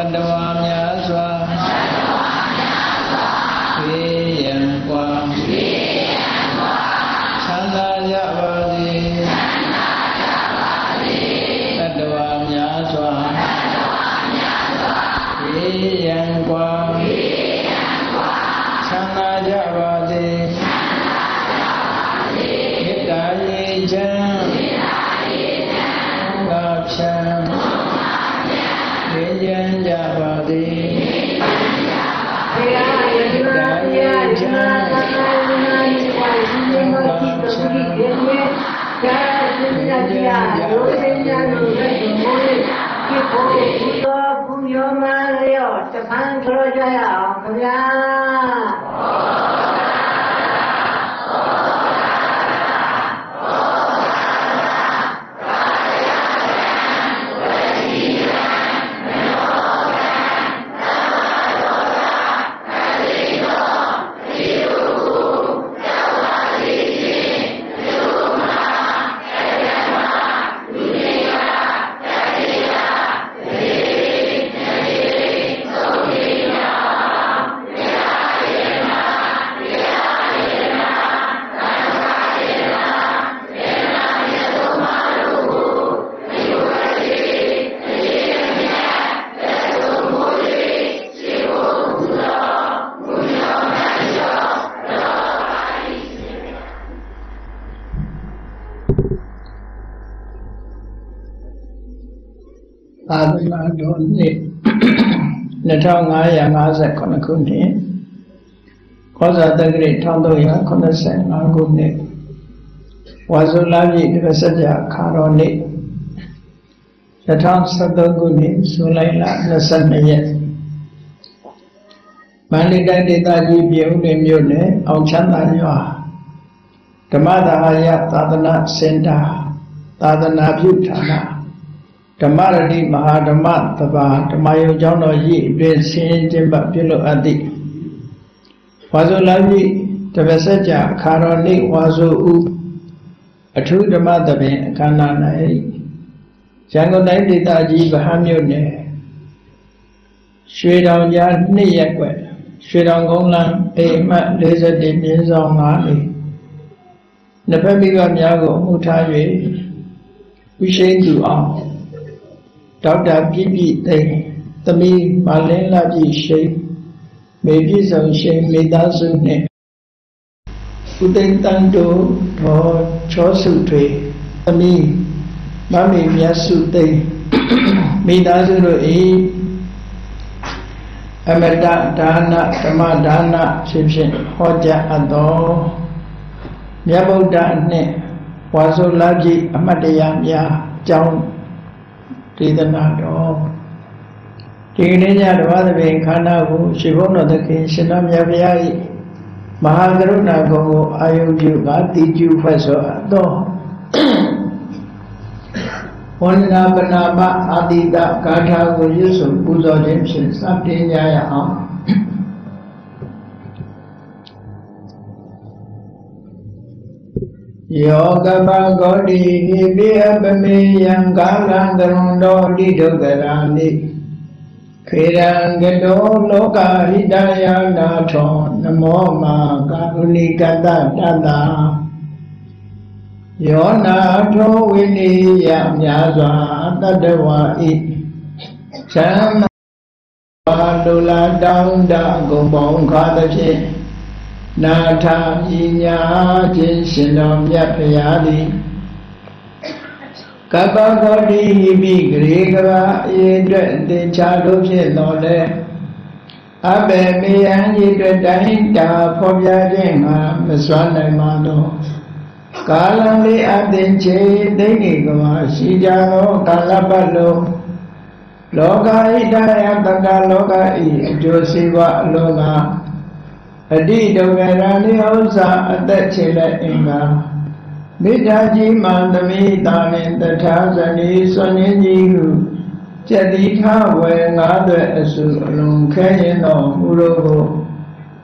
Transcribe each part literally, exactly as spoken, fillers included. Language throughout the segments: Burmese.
Dhamaradi Mahadhamma Taba Dhamayo Jauno Yi Dwe Sin Jimba Pilo Adi Wazo Lavi Tabasaja Karoni Wazo U Atu Dhamadhabe Kana Nai Jango Nai Dita Ji Bahamyo Ne Shwe Dao Ya Ni Yakwe Shwe Dao Gong Lan E Ma Leza Di Min Zao Nga Ni Napamiga Myago Muta Yue Wishen Du Ao Doctor Bibi Day, the me Malena Ji shape, maybe some shape made us in it. Uday Tando or Chosu Tree, the me Mami Yasu Day, made us in a Amada Dana, Tamadana, Chipshin, Hoja Ado, Yabo Dane, Wazo Laji, Amadea, Ya, Jown. Tidanato Tigniya Dvadavi Kana Shivono the King Shinam Yaviai Mahagaruna Go Ayuju Gati Ju Faso Do One Banaba Adida Kata Yusu Puzo Jimson Sabti Yaya Yoga Bhagodi Vibhyabhami Yangalangarundo Lidogarani Kirangado Loka Hidaya Nato Namoma Karuni Kata Tada Yona To Vini Yamyaza Tadawa I Sama Dula Daunda Gobong Kadashi Nata Yinya Jin Shinam Yapayadi Kabagodi Hibi Grigava Yedra De Chado Nole Abe Miyan Yedra Dahinta Pobya Jenga Maswana Mado Kalandi Adinche Denigava Shijano Kalapalo Loga Hidaya Taka Loga I Josiva Loga Adi Dogarani Osa Adachila Inga Bidaji Mandami Damin the Tazani Soninihu Jadita Wengada Asu Lung Kayano Murogo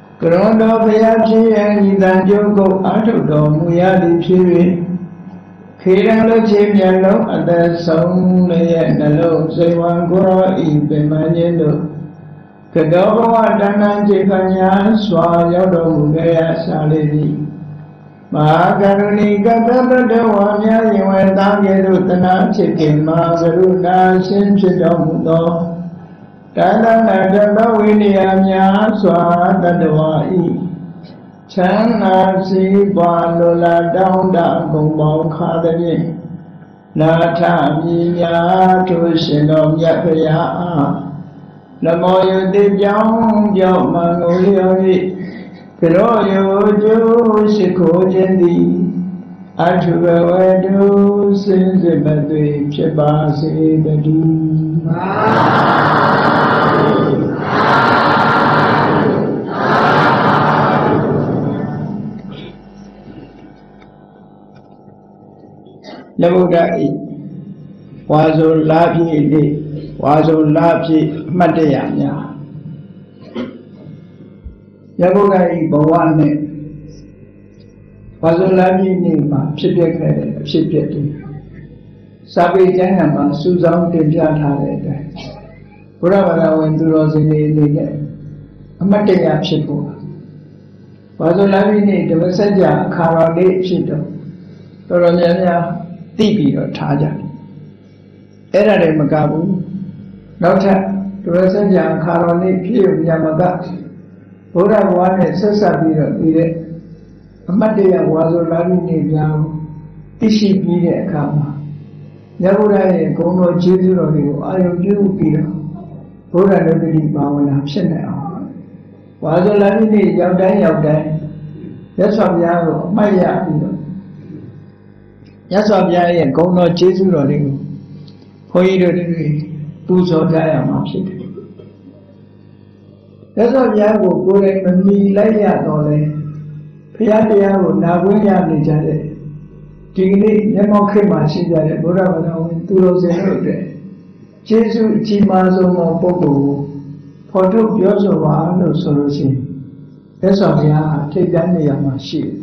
Grondo Piachi and Idanjoko Atudo Muyadi Piri Khirang chim yan lo at the song lay and the low, say one go in the manendo. Kadoba Dana Jikanya, Swa Yodo Gaya Salidi. Magaruni Gabadawanya, you went down Yerutana, chicken, Magaruna, Sinchidomudo. Dana Nadaba Williamya, Swa Dadawai. Chana si Balola down down Gumbo Kadani Nata Miya to Shinom Yapaya Lamoyo de Jong Jom Mangoliori Piroyo Jo Shiko Jendi Atuba Wedu Sinzibadu Chabasi Badu Labuda was on Lapi, was on Lapi Matayanya. Labuda Bawane was on Lapi Nima, Shipyaka, Shipyaki. Sabi Janama, Susan Tijana. Purava went to Rosalie, a Mataya Shipu. Was on Lapi, the Vasaja, Karade Shito. Toronyanya. Tibi or Taja. Era de Magabu, Nota, Turasaja, Karoni, Piu, Yamagat, Ura one at Sasabira, Ide, Amadia was a Lavini Jam, Ishi Bide Kama, Yabura, Gono, Jizu, I am you, Peter, Ura Nobody Bawan Chanel. Was a Lavini, Yabda Yabda, that's what Yago, my Yago. Yasabia and Gono Jesu Roding, Hoido, Puzo Diam Ship. Yasabiago, good and me, Laya Dole, Piatiago, Nabuya Nijade, Digni, Nemo Kima Shida, Burava, Turos and Jesu Chimazo Popo, Porto Yosova, no solution. Yasabia, take Daniama ship.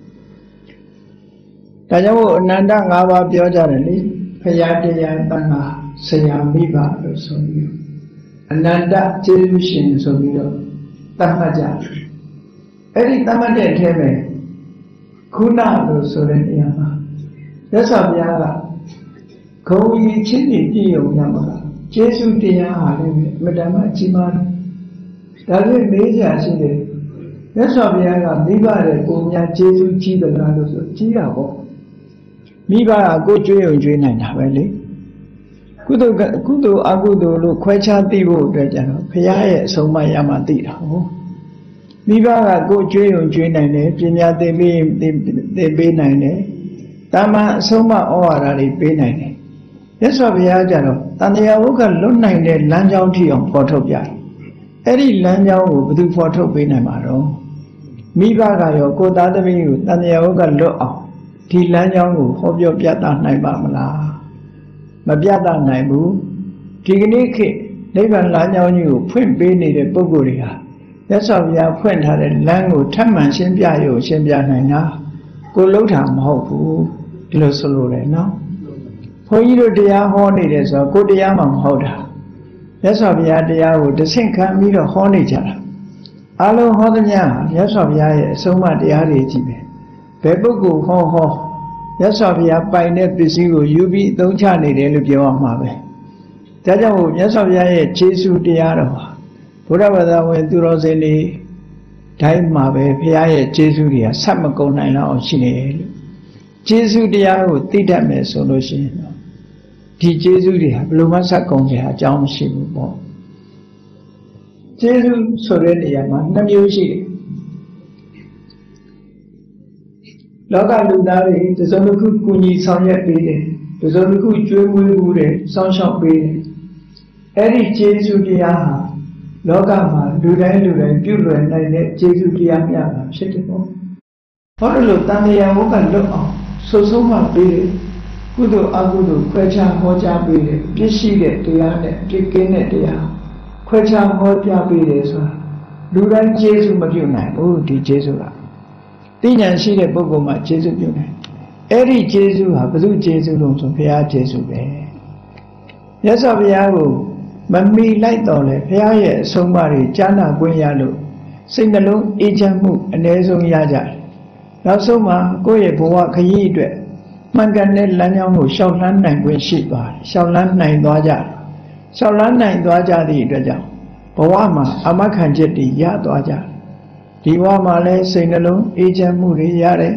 Tajawo Nanda Gava Biojarani, Payataya Tanga, Sayamiba, Sodio. Ananda Television Sodio, Tamaja. Eri Tamade Teme, Kuna Soreniama. That's a Yaga. Kowi Chini Dio Yamaka, Jesu Tia, Madama Chiman. That's a major city. That's a Yaga, Niba, Unya Jesu Chiba, Chia. Miba go to join and have a Kudo Kudo Agudo, Quacha Divo, Paya, so my Yamati. Miba go to join and Pinya de Be de Benine, Tama Soma or Ali Benine. Yes, of Yajano, Taniaoka Lunine, Lanjauti on Portobia. Eddie Lanjao do Porto Benamaro. Miba yo go down the view, Taniaoka look. Ti Lanjao, hope your Piata Naibamala. Mabiata Naibu, Tigniki, Levan Lanjao knew, Point Beni de Boguria. That's how we are point had a lango, Taman, Simbiayo, Simbia Nina, go lotam, hopu, Ilosolo now. For you, they are horny as a good yamam holder. That's how we are the hour, the same can meet a horny jar. Allo Hodanya, yes of ya, so much the Arijibe. Pebugu ho ho. Yes of ya by net busy, you be don't chani de Lubio Mabe. Tajamu, yes of ya, Jesu diaro. Whatever that went to Roseli, time Mabe, Pia, Jesu dia, Samako Nina or Chine. Jesu diaro, Titame solution. Ti Jesu dia, Blumasa Conja, John Shibu. Jesu Sorelia, Namusi. Loga Ludari, the Zonuku Kuni Sanya Bede, the Zonuku Jumu Bude, Sunshot Bede. Eddie Jesu Diaha, Logama, Duran Duran, Duran, and Jesu Diamia, Shetimo. Follow Tania Wokan look on, so so much Bede, Kudo Agudu, Quecha Hoja Bede, Pishide, Diane, Tikene Dia, Quecha Hoja Bede, Duran Jesu Maduna, oh, the Jesu. Tinyan see the Bogoma, Jesu June. အဲ့ဒီကျေးဇူးဟာဘု து ကျေးဇူးလို့ဆိုဘုရားကျေးဇူးပဲမြတ်စွာဘုရားကိုမမီလိုက်တော့လေဘုရားရဲ့အဆုံးအမတွေကြားနာခွင့်ရလို့စိတ်နှလုံးအေးချမ်းမှုအ ਨੇ ဆုံးရကြတယ်နောက်ဆုံးမှာကိုယ့်ရဲ့ဘဝခရီးအတွက်မှန်ကန်တဲ့လမ်းကြောင်းကိုရှောက်လှမ်းနိုင်ခွင့်ရှိသွားတယ်ရှောက်လှမ်းနိုင်သွားကြတယ်ရှောက်လှမ်းနိုင်သွားကြသည့်အတွက်ကြောင့်ဘဝမှာအမခံချက်တွေရသွားကြတယ်ဒီဘဝမှာလည်းစိတ်နှလုံးအေးချမ်းမှုတွေရတယ်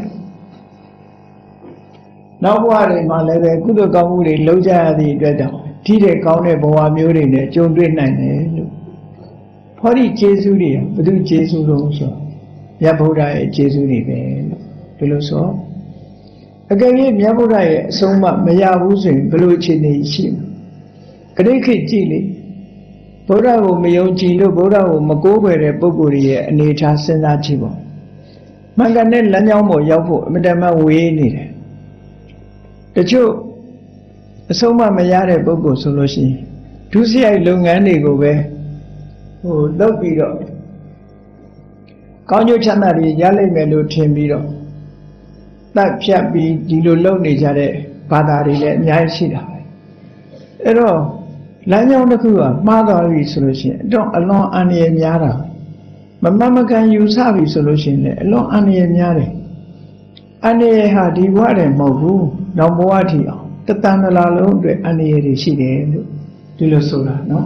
နောက်ဘဝတွေမှာလည်းပဲကုသိုလ်ကောင်းမှုတွေလုပ်ကြရသည့်အတွက်ကြောင့်ဒီတဲ့ကောင်းတဲ့ဘဝမျိုးတွေနဲ့ကြုံတွေ့နိုင်တယ်လို့ဟောဒီကျေးဇူးတွေကဘု து ကျေးဇူးလို့ဆိုမြတ်ဗုဒ္ဓရဲ့ကျေးဇူးတွေပဲလို့ဒီလိုဆိုအကယ်၍မြတ်ဗုဒ္ဓရဲ့အဆုံးအမမရဘူးဆိုရင်ဘယ်လိုအခြေအနေရှိမလဲခရစ်ခေတ်ကြည့်လေဗုဒ္ဓကိုမယုံကြည်လို့ဗုဒ္ဓကိုမကိုးကွယ်တဲ့ပုဂ္ဂိုလ်တွေရဲ့အနေအထားစဉ်းစားကြည့်ပေါ့မှန်ကန်တဲ့လမ်းကြောင်းပေါ်ရောက်ဖို့အမြဲတမ်းဝေးနေတယ်တချို့အဆုံးအမမရတဲ့ပုဂ္ဂိုလ်ဆိုလို့ရှိရင်ဒုစရိုက်လုပ်ငန်းတွေကိုပဲဟိုလုပ်ပြီးတော့ကောင်းကျိုးချမ်းသာတွေရလိမ့်မယ်လို့ထင်ပြီးတော့တတ်ဖြတ်ပြီးဒီလိုလုပ်နေကြတဲ့ဘာသာတွေလည်းအများကြီးရှိတာပဲအဲ့တော့လမ်းကြောင်းတစ်ခုကမှားသွားပြီဆိုလို့ရှိရင်အတော့အလွန်အန္တရာယ်များတာမမမကန်ယူဆပြီဆိုလို့ရှိရင်လည်းအလွန်အန္တရာယ်များတယ်အန္တရာယ်ဟာဒီဘဝတည်းမဟုတ်ဘူးနောက်ဘဝထိအောင်တတန်တလာလုံးအတွက်အန္တရာယ်တွေရှိတယ်လို့ဒီလိုဆိုတာနော်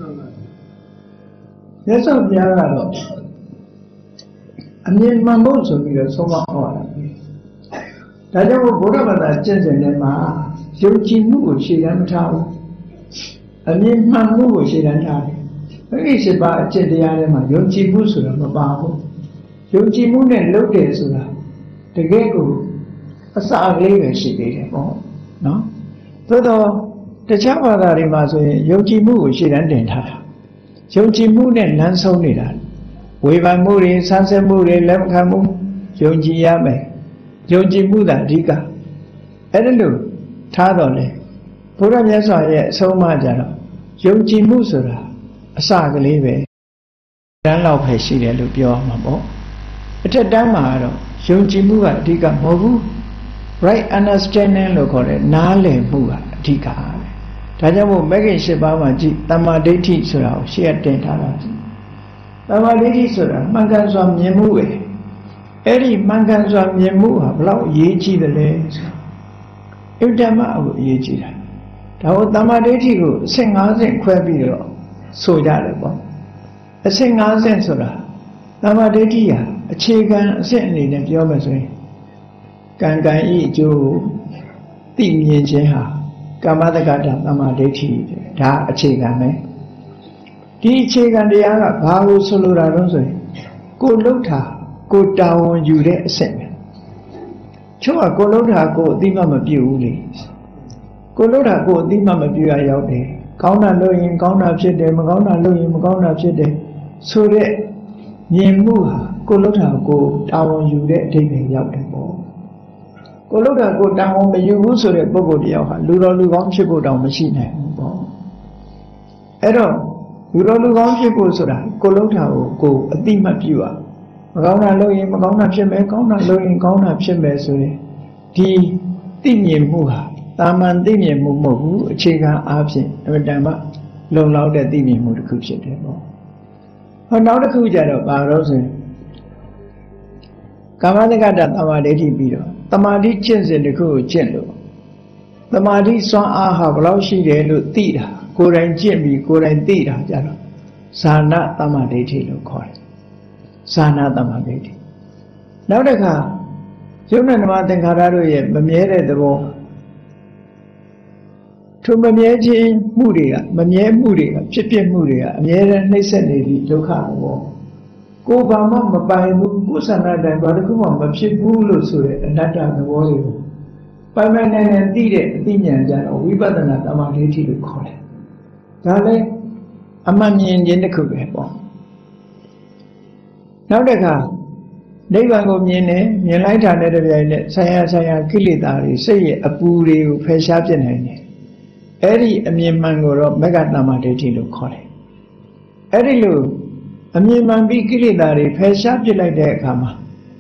မြတ်စွာဘုရားကတော့အမြင်မှန်ဖို့ဆိုပြီးတော့ဆုံးမဟောတာဒါကြောင့်ဘုရားဘာသာကျင့်စဉ်ထဲမှာယုံကြည်မှုကိုရှေ့တန်းမထားဘူးအမြင်မှန်မှုကိုရှေ့တန်းထားတယ်အဲဒီရှိပါအကျင့်တရားထဲမှာယုံကြည်မှုဆိုတာမပါဘူးယုံကြည်မှုနဲ့လုပ်တယ်ဆိုတာတကယ်ကိုအစအလေးပဲရှိသေးတယ်ပေါ့နော်သို့တော့တခြားဘာသာတွေမှာဆိုရင်ယုံကြည်မှုကိုရှေ့တန်းတင်ထားတာယုံကြည်မှုနဲ့လမ်းဆုံးနေတာဝေဖန်မှုတွေဆန်းစစ်မှုတွေလက်ခံမှုယုံကြည်ရမယ်ယုံကြည်မှုသာအဓိကအဲ့ဒါလို့ထားတော့လေဘုရားမြတ်စွာရဲ့အဆုံးအမကြတော့ယုံကြည်မှုဆိုတာအစကလေးပဲတန်းလောက်ပဲရှိတယ်လို့ပြောမှာပေါ့အထက်တန်းမှာတော့ယုံကြည်မှုကအဓိကမဟုတ်ဘူး right understanding လို့ခေါ်တဲ့နားလည်မှုကအဓိကပဲဒါကြောင့်မို့မဂ္ဂင်၈ပါးမှာကြည့်တမ္မာဒိဋ္ဌိဆိုတာကိုရှေ့တင်ထားတာတမ္မာဒိဋ္ဌိဆိုတာမှန်ကန်စွာမြင်မှုပဲအဲ့ဒီမှန်ကန်စွာမြင်မှုဟာဘလောက်အရေးကြီးတယ်လဲဆိုအင်တမအကိုအရေးကြီးတာဒါကိုတမ္မာဒိဋ္ဌိကိုအဆင့်၅ဆင့်ခွဲပြီးတော့ဆိုကြတယ်ပေါ့အဆင့်၅ဆင့်ဆိုတာတမ္မာဒိဋ္ဌိဟာအခြေခံအဆင့်အနေနဲ့ပြောမယ်ဆိုရင်ကံကံဤအကျိုးသိမြင်ခြင်းဟာကမ္မတက္ကတာတမ္မာဒိဋ္ဌိဒါအခြေခံပဲဒီအခြေခံတရားကဘာလို့ဆိုလိုတာလဲဆိုရင်ကိုလှုပ်တာကိုတာဝန်ယူတဲ့အဆင့်ပဲချို့ကကိုလှုပ်တာကိုအသိမှမပြုဘူးလေကိုလှုပ်တာကိုအသိမှမပြုရရောက်တယ်ကောင်းတာလုပ်ရင်ကောင်းတာဖြစ်တယ်မကောင်းတာလုပ်ရင်မကောင်းတာဖြစ်တယ်ဆိုတဲ့မြင်မှုဟာကိုလှုပ်တာကိုတာဝန်ယူတဲ့အဓိပ္ပာယ်ရောက်တယ်ပေါ့ကိုလှုပ်တာကိုတာဝန်မယူဘူးဆိုတဲ့ပုဂ္ဂိုလ်တယောက်ဟာလူတော်လူကောင်းဖြစ်ဖို့တောင်မရှိနိုင်ဘူးပေါ့အဲ့တော့လူတော်လူကောင်းဖြစ်ဖို့ဆိုတာကိုလှုပ်တာကိုကိုအတိမတ်ပြုရမကောင်းတာလုပ်ရင်မကောင်းတာဖြစ်မယ်ကောင်းတာလုပ်ရင်ကောင်းတာဖြစ်မယ်ဆိုရင်ဒီသိမြင်မှုဟာတာမန်သိမြင်မှုမဟုတ်ဘူးအခြေခံအားဖြင့်အမတန်မှလုံလောက်တဲ့သိမြင်မှုတစ်ခုဖြစ်တယ်ပေါ့ဟောနောက်တစ်ခုကြတော့ဘာလို့ဆိုရင်ကာမတက္ကတာတမ္မာဒိဋ္ဌိပြီးတော့တမာတိကျင့်စဉ်တစ်ခုကိုကျင့်လို့တမာတိစွမ်းအားဟာဘယ်လောက်ရှိတယ်လို့သိတာကိုယ်တိုင်ကျင့်ပြီးကိုယ်တိုင်သိတာကြတော့ဇာနာတမ္မာဒိဋ္ဌိလို့ခေါ်တယ်ဇာနာတမ္မာဒိဋ္ဌိနောက်တစ်ခါယုံနဲ့ဓမ္မသင်္ခါရတို့ရဲ့မမြဲတဲ့သဘောထိုမမြဲခြင်းမှုတွေကမမြဲမှုတွေကဖြစ်ဖြစ်မှုတွေကအမြဲတမ်းနှိမ့်ဆက်နေပြီးဒုက္ခသဘောကိုယ်ဘာမှမပိုင်ဘူးကိုယ်ဆန္ဒတိုင်းဘာတစ်ခုမှမဖြစ်ဘူးလို့ဆိုတဲ့အနတ္တသဘောတွေကိုပိုင်ပိုင်နိုင်နိုင်သိတဲ့အသိဉာဏ်ကြတော့ဝိပဿနာတမ္မာဒိဋ္ဌိလို့ခေါ်တယ်ဒါလည်းအမှန်မြင်ခြင်းတစ်ခုပဲပေါ့နောက်တစ်ခါနိဗ္ဗာန်ကိုမြင်တယ်မြင်လိုက်တာနဲ့တပြိုင်နက်ဆံရဆံရကိလေသာတွေစိတ်ရဲ့အပူတွေကိုဖယ်ရှားပြစ်နိုင်တယ်အဲ့ဒီအမြင်မှန်ကိုတော့မဂ္ဂတမ္မာဒိဋ္ဌိလို့ခေါ်တယ်အဲ့ဒီလိုအမြင်မှန်ပြီးကိလေသာတွေဖယ်ရှားပြစ်လိုက်တဲ့အခါမှာ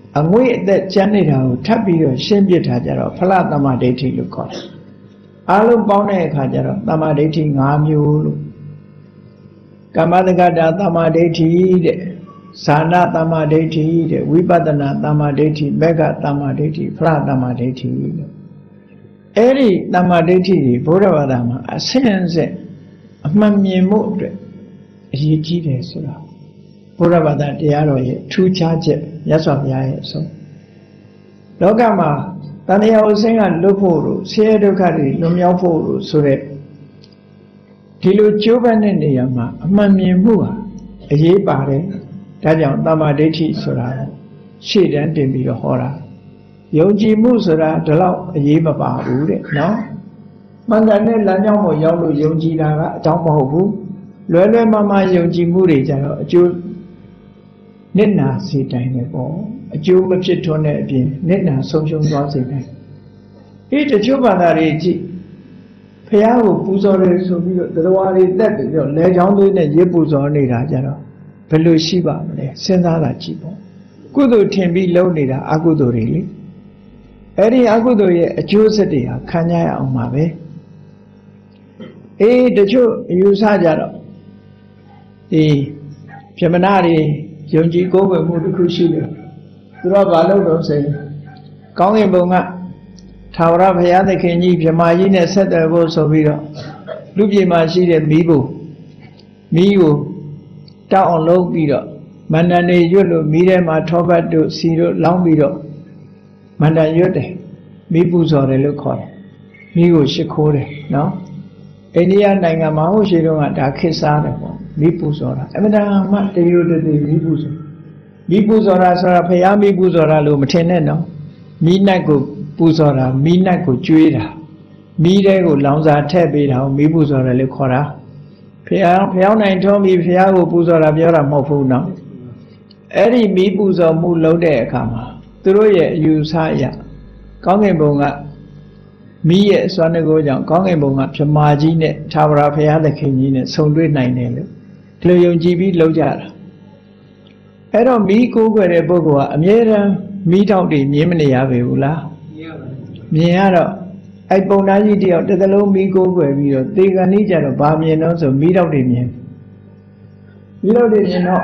အငွေ့အသက်ကျန်နေတာကိုထပ်ပြီးတော့ရှင်းပြထားကြတော့ဖလားတမ္မာဒိဋ္ဌိလို့ခေါ်တယ်အားလုံးပေါင်းတဲ့အခါကျတော့တမ္မာဒိဋ္ဌိ၅မျိုးလို့ကမ္မတက္ကတာတမ္မာဒိဋ္ဌိတဲ့ဇာနာတမ္မာဒိဋ္ဌိတဲ့ဝိပဿနာတမ္မာဒိဋ္ဌိမေဃတမ္မာဒိဋ္ဌိဖလားတမ္မာဒိဋ္ဌိလို့အဲ့ဒီတမ္မာဒိဋ္ဌိတွေဘုရားဘာသာမှာအဆင့်အဆင့်အမှန်မြင်မှုအတွက်အရေးကြီးတယ်ဆိုတာဘုရားဘာသာတရားတော်ရဲ့ထူးခြားချက်မြတ်စွာဘုရားရဲ့အဆုံးလောကမှာတဏှာဥစ္စာကလွတ်ဖို့လို့ဆင်းရဲဒုက္ခတွေလွန်မြောက်ဖို့လို့ဆိုတဲ့ဒီလိုကြိုးပမ်းတဲ့နေရာမှာအမှန်မြင်မှုဟာအရေးပါတယ်ဒါကြောင့်တမ္မာဒိဋ္ဌိဆိုတာရှေ့တန်းတင်ပြီးတော့ဟောတာယုံကြည်မှုဆိုတာဒီလောက်အရေးမပါဘူးတဲ့နော်မှန်ကန်တဲ့လမ်းကြောင်းပေါ်ရောက်လို့ယုံကြည်တာကအကြောင်းမဟုတ်ဘူးလွယ်လွယ်မမယုံကြည်မှုတွေကြတော့အကျိုးနစ်နာစေတိုင်းပဲပေါ့အကျိုးမဖြစ်ထွန်းတဲ့အပြင်နစ်နာဆုံးရှုံးသွားစေတယ်ဒီတချို့ဘာသာတွေကြည့်ဖះကိုပူဇော်တယ်ဆိုပြီးတော့တရားတွေတက်ပြီးတော့လဲချောင်းသွေးနဲ့ရေပူဇော်နေတာကြတော့ဘယ်လိုရှိပါမလဲစဉ်းစားတာကြည့်ပေါ့ကုသိုလ်ထင်ပြီးလုပ်နေတာအကုသိုလ်တွေလေအဲ့ဒီအကုသိုလ်ရဲ့အကျိုးဆက်တွေဟာခံရအောင်ပါပဲအေးတချို့အယူဆကြတော့ဒီပြမနာတွေယုံကြည်ကိုးကွယ်မှုတစ်ခုရှိတယ်သူတို့ကဘာလုပ်တော့ဆိုရင်ကောင်းကင်ဘုံကထာဝရဘုရားသခင်ကြီးမြမကြီးနဲ့ဆက်သွယ်ဖို့ဆိုပြီးတော့လူပြည်မှာရှိတဲ့မီးဘုံမီးကိုတောက်အောင်လုပ်ပြီးတော့မန္တန်တွေရွတ်လို့မီးထဲမှာထောပတ်တို့စီတို့လောင်းပြီးတော့မန္တန်ရွတ်တယ်မီးပူဇော်တယ်လို့ခေါ်တယ်မီးကိုရှ िख ိုးတယ်နော်အိန္ဒိယနိုင်ငံမှာဟိုရှိတော့ကဒါခေတ်စားတယ်ပေါ့မီးပူဇော်တာအမှန်တမ်းမှတရိုးတည်းမီးပူဇော်မီးပူဇော်တာဆိုတာဖယားမီးပူဇော်တာလို့မထင်နဲ့နော်မီးနတ်ကိုပူဇော်တာမီးနတ်ကိုကျွေးတာမီးတဲကိုလောင်စာထည့်ပေးတာကိုမီးပူဇော်တယ်လို့ခေါ်တာဖယားဖျောင်းနိုင်ထုံးပြီးဖယားကိုပူဇော်တာပြောတာမဟုတ်ဘူးနော်အဲ့ဒီမီးပူဇော်မှုလုပ်တဲ့အခါမှာသူတို့ရဲ့အယူဆအရကောင်းကင်ဘုံကမီးရဲ့စွမ်းတကိုးကြောင့်ကောင်းကင်ဘုံကမြမာကြီးနဲ့ထာဝရဘုရားသခင်ကြီးနဲ့ဆုံတွေ့နိုင်တယ်လို့ဒီလိုယုံကြည်ပြီးလုပ်ကြတာအဲ့တော့မီးကိုးကွယ်တဲ့ပုဂ္ဂိုလ်ကအမြဲတမ်းမီးတောက်တွေမြင်မနေရပေဘူးလားမြင်ရတော့အဲ့ပုံသားကြီးတယောက်တစ်သလုံးမီးကိုးကွယ်ပြီးတော့သေကန်ကြီးကြတော့ဗာမြင်တော့ဆိုမီးတောက်တွေမြင်မီးတောက်တွေမြင်တော့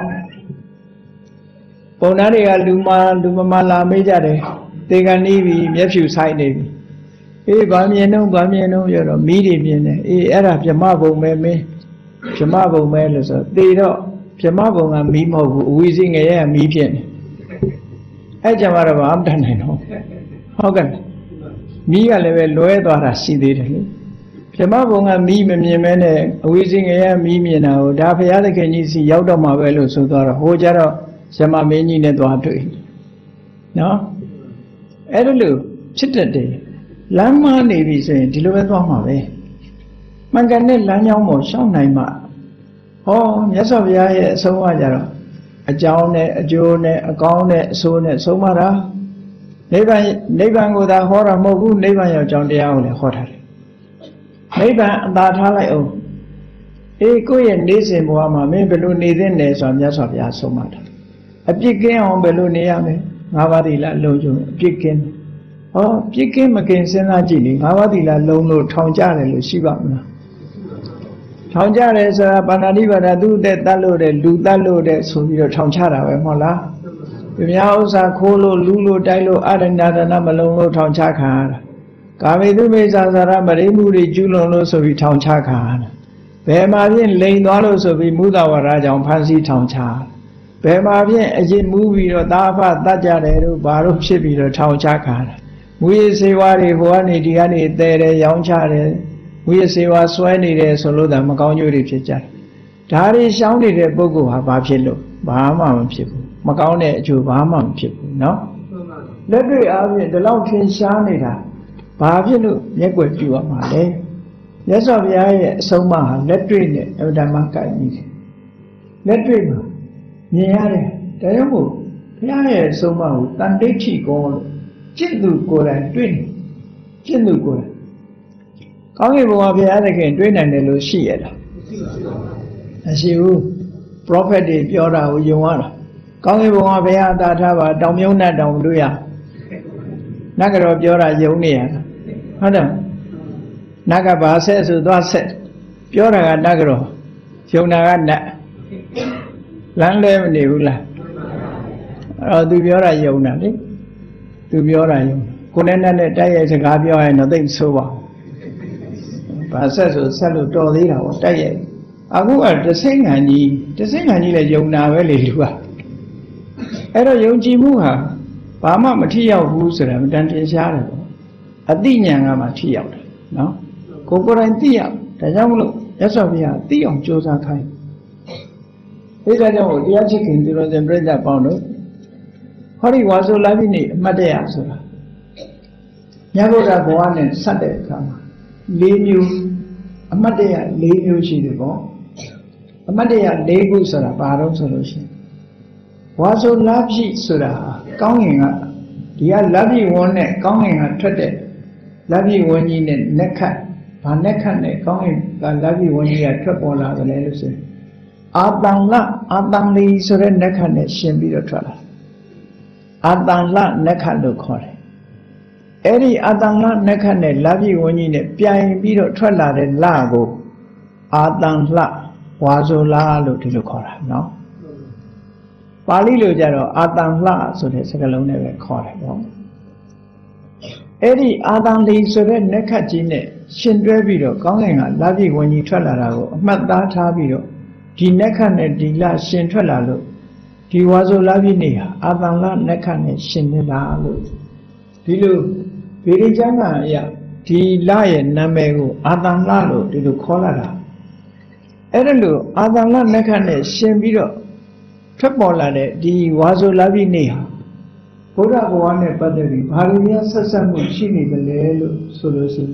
ပုံသားတွေကလူမလူမမလာမေးကြတယ်သေကန်ကြီးပြီမျက်ဖြူဆိုင်နေပြီအေးဗာမြင်တော့ဗာမြင်တော့ရတော့မီးတွေမြင်တယ်အေးအဲ့ဒါဗြဟ္မဘုံပဲမင်းဗြဟ္မဘုံပဲလို့ဆိုသေတော့ဗြဟ္မဘုံကမီးမဟုတ်ဘူးအဝီစိငရဲကမီးဖြစ်နေအဲ့ကြမှာတော့ဘာမှမတတ်နိုင်တော့ဟုတ်ကဲ့မီးကလည်းပဲလွဲသွားတာရှိသေးတယ်လေဗြဟ္မဘုံကမီးမမြင်မဲနဲ့အဝီစိငရဲမီးမြင်တာကိုဒါဘုရားသခင်ကြီးစီရောက်တော့မှာပဲလို့ဆိုတော့ဟိုကြတော့ဇမမင်းကြီးနဲ့သွားတွေ့နော်အဲ့ဒါလို့ဖြစ်တတ်တယ်လမ်းမနေပြီဆိုရင်ဒီလိုပဲသွားမှာပဲမှန်ကန်တဲ့လမ်းကြောင်းပေါ်ရှောက်နိုင်မှဟောမြတ်စွာဘုရားရဲ့အဆုံးအမကြတော့အကြောင်းနဲ့အကျိုးနဲ့အကောင်းနဲ့အဆိုးနဲ့ဆုံးမတာနိဗ္ဗာန်နိဗ္ဗာန်ကိုသာဟောတာမဟုတ်ဘူးနိဗ္ဗာန်ရောက်ကြောင်းတရားကိုလည်းဟောထားတယ်နိဗ္ဗာန်အသာထားလိုက်အောင်အေးကိုယ့်ရဲ့နေစဉ်ဘဝမှာမင်းဘယ်လိုနေသင့်လဲဆိုတာမြတ်စွာဘုရားဆုံးမတာအပြစ်ကင်းအောင်ဘယ်လိုနေရမလဲငါးပါးသီလလုံးကျုံအပြစ်ကင်းဟောပြစ်ကင်းမကင်းစဉ်းစားကြည့်လေငါးပါးသီလလုံးလို့ထောင်ကြတယ်လို့ရှိပါမလားထောင်ကြတယ်ဆိုတာပါဏာတိပါဒသူ့တဲ့တတ်လို့တဲ့လူတတ်လို့တဲ့ဆိုပြီးတော့ထောင်ချတာပဲမဟုတ်လားပြများဥစ္စာခိုးလို့လူလို့တိုက်လို့အရဏဒနာမလုံးလို့ထောင်ချခံရတာကာမေတုမိစ္ဆာစာရမရိမှုတွေကျူးလွန်လို့ဆိုပြီးထောင်ချခံရတာဘယ်မှာဖြင့်လိန်သွားလို့ဆိုပြီးမူသဝရကြောင့်ဖန်ဆီးထောင်ချဘယ်မှာဖြင့်အရင်မူးပြီးတော့သာဖတတ်ကြတယ်တို့ဘာလို့ဖြစ်ပြီးတော့ထောင်ချခံရတာမူရစေဝါတွေဘဝနေဒီကနေတဲတယ်ရောင်းချတယ်ဝိရစေဝါဆွဲနေတယ်ဆိုလို့ဒါမကောင်းကျိုးတွေဖြစ်ကြတယ်ဒါတွေရှောင်းနေတဲ့ပုဂ္ဂိုလ်ဟာဘာဖြစ်လို့ဘာမှမဖြစ်ဘူးမကောင်းတဲ့အကျိုးဘာမှမဖြစ်ဘူးเนาะလက်တွေ့အားဖြင့်ဒီလောက်ထင်ရှားနေတာဘာဖြစ်လို့မျက်ွယ်ပြူရမှာလဲမြတ်စွာဘုရားရဲ့အဆုံးအမဟာလက်တွေ့နဲ့အမှန်တမ်းကိုက်ပြီးတယ်လက်တွေ့မှာမြင်ရတယ်ဒါကြောင့်မို့ဘုရားရဲ့အဆုံးအမကိုတန်တိဋ္ဌိကောလို့จิตသူကိုယ်တိုင်တွေ့နေจิตသူကိုယ်တိုင်ကောင်းကင်ဘုရားဘုရားသခင်တွေ့နိုင်တယ်လို့ရှိရတာမရှိဘူး prophet တွေပြောတာကိုယုံရတာကောင်းကင်ဘုံကဘယ်ဟာတာထားပါတောင်မြုံနဲ့တောင်တွေ့ရနတ်ကတော့ပြောတာယုံနေရဟုတ်တယ်နတ်ကဘာဆက်ဆိုသွားဆက်ပြောတာကနတ်ကတော့ယုံတာကနတ်လမ်းလဲမနေဘူးလားအဲ့တော့သူပြောတာယုံတာလေသူပြောတာယုံကိုယ်နဲ့နဲ့တိုက်ရိုက်စကားပြောရင်တော့သိဆိုးပါဘာဆက်ဆိုဆက်လို့တော်သေးတာပေါ့တိုက်ရိုက်အခုကတစိမ့်ငံကြီးတစိမ့်ငံကြီးလည်းယုံတာပဲလေလူကအဲ့တော့ယုံကြည်မှုဟာဘာမှမထိရောက်ဘူးဆိုတာမတန်တင်ရှားတယ်ပေါ့အသိဉာဏ်ကမှထိရောက်တယ်နော်ကိုယ်ကိုယ်တိုင်သိရဒါကြောင့်မလို့ရသော်ဘုရားသိအောင်ကြိုးစားခိုင်းဒီကကြောင့်တရားချစ်ခင်သူတော်စင်ပြိဿပေါင်းတို့ဟောဒီဝါဆိုလာပြီနေအမှတ်တရဆိုတာမြတ်ဗုဒ္ဓဘဝနဲ့ဆက်တဲ့အခါမှာ၄မျိုးအမှတ်တရ၄မျိုးရှိတယ်ပေါ့အမှတ်တရ၄ခုဆိုတာဘာလို့ဆိုလို့ရှိရင်ဝါဆိုလာပြီဆိုတာကောင်းငင်ကဒီကလာပြီဝန်းနဲ့ကောင်းငင်ကထွက်တဲ့လာပြီဝန်းကြီးနဲ့နက်ခတ်ဘာနက်ခတ်နဲ့ကောင်းငင်ကလာပြီဝန်းကြီးကထွက်ပေါ်လာတယ်လို့ဆိုရင်အာတန်လအာတန်လီဆိုတဲ့နက်ခတ်နဲ့ရှင်ပြီးတော့ထွက်လာအာတန်လနက်ခတ်လို့ခေါ်တယ်အဲ့ဒီအာတန်လနက်ခတ်နဲ့လာပြီဝန်းကြီးနဲ့ပြိုင်ပြီးတော့ထွက်လာတဲ့လကိုအာတန်လဝါဆိုလာလို့ဒီလိုခေါ်တာနော်ပါဠိလိုကြတော့အာတန်လှဆိုတဲ့စကားလုံးနဲ့ပဲခေါ်တယ်ပေါ့အဲ့ဒီအာတန်လီဆိုတဲ့နက်ခတ်ကြီးနဲ့ရှင်တွဲပြီးတော့ကောင်းကင်ကလာပြီဝင်ကြီးထွက်လာတာကိုအမှတ်သားထားပြီးတော့ဒီနက်ခတ်နဲ့ဒီလရှင်ထွက်လာလို့ဒီဝါဆိုလာပြီနေဟာအာတန်လှနက်ခတ်နဲ့ရှင်နေတာလို့ဒီလိုဗေဒကျမ်းကအရာဒီလရဲ့နာမည်ကိုအာတန်လှလို့ဒီလိုခေါ်လာတာအဲ့ဒါလို့အာတန်လှနက်ခတ်နဲ့ရှင်ပြီးတော့ထွက်ပေါ်လာတဲ့ဒီဝါဆိုလာပြီနေဟာဘုရားဘဝနဲ့ပတ်သက်ပြီးဘာလို့များဆက်ဆက်မှုရှိနေကြလဲလို့ဆိုလို့ရှိရင်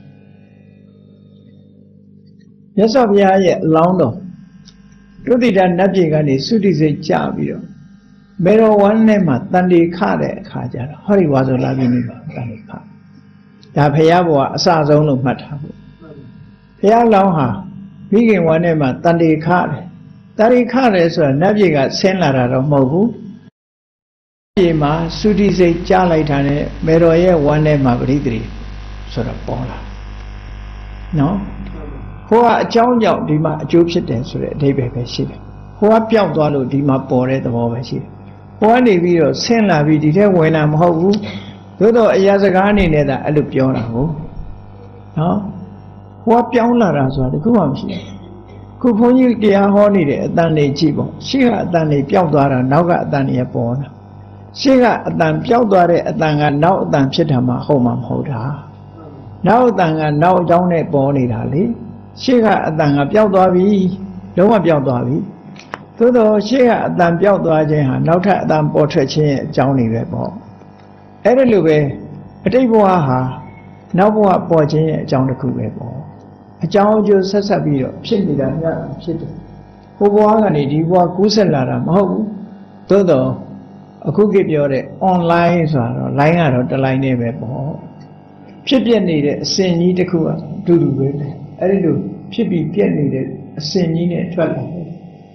မြတ်စွာဘုရားရဲ့အလောင်းတော်ဒုတိယနတ်ပြည်ကနေသုတိစိတ်ကြပြီးတော့မေတော်ဝမ်းနဲ့မှတန်တေခတဲ့အခါကျတော့ဟောဒီဝါဆိုလာပြီနေပါတန်တေခဒါဘုရားဘဝအစဆုံးလို့မှတ်ထားဖို့ဘုရားလောင်းဟာမိခင်ဝမ်းနဲ့မှတန်တေခတယ်တာရိခတယ်ဆိုတာနတ်ပြည်ကဆင်းလာတာတော့မဟုတ်ဘူးပြည်မှာသုတိစိတ်ကြားလိုက်တာနဲ့မေတော်ရဲ့ဝမ်းထဲမှာပရိသေဆိုတော့ပေါ်လာနော်ဟိုကအကြောင်းကြောင့်ဒီမှာအကျိုးဖြစ်တယ်ဆိုတဲ့အဓိပ္ပာယ်ပဲရှိတယ်ဟိုကပျောက်သွားလို့ဒီမှာပေါ်တဲ့သဘောပဲရှိတယ်ဟိုကနေပြီးတော့ဆင်းလာပြီးဒီထဲဝင်လာမဟုတ်ဘူးသို့တော့အရာစကားအနေနဲ့သာအဲ့လိုပြောတာဟုတ်နော်ဟိုကပြောင်းလာတာဆိုတာတခုမှမရှိဘူးခုဘုန်းကြီးတရားဟောနေတဲ့အတန်လေးကြည့်ပေါ့ရှေ့ကအတန်လေးပျောက်သွားတာနောက်ကအတန်လေးပေါ်တာရှေ့ကအတန်ပျောက်သွားတဲ့အတန်ကနောက်အတန်ဖြစ်တာမှဟုတ်မှာမဟုတ်တာနောက်အတန်ကနောက်အကြောင်းနဲ့ပေါ်နေတာလေရှေ့ကအတန်ကပျောက်သွားပြီလုံးဝပျောက်သွားပြီသို့တော့ရှေ့ကအတန်ပျောက်သွားခြင်းဟာနောက်ထပ်အတန်ပေါ်ထွက်ခြင်းရဲ့အကြောင်းတွေပဲပေါ့အဲ့ဒါလိုပဲအတိတ်ဘဝဟာနောက်ဘဝပေါ်ခြင်းရဲ့အကြောင်းတစ်ခုပဲပေါ့အကြောင်းအကျိုးဆက်ဆက်ပြီးတော့ဖြစ်နေတာများဖြစ်တယ်ဟိုဘဝကနေဒီဘဝကူးဆက်လာတာမဟုတ်ဘူးသို့တော့အခုခေတ်ပြောတဲ့ online ဆိုတာတော့ line ကတော့တစ် line နဲ့ပဲပေါ့ဖြစ်ပြနေတဲ့အစဉ်ကြီးတစ်ခုကအတူတူပဲအဲ့ဒီလိုဖြစ်ပြီးပြက်နေတဲ့အစဉ်ကြီးနဲ့ထွက်လာတယ်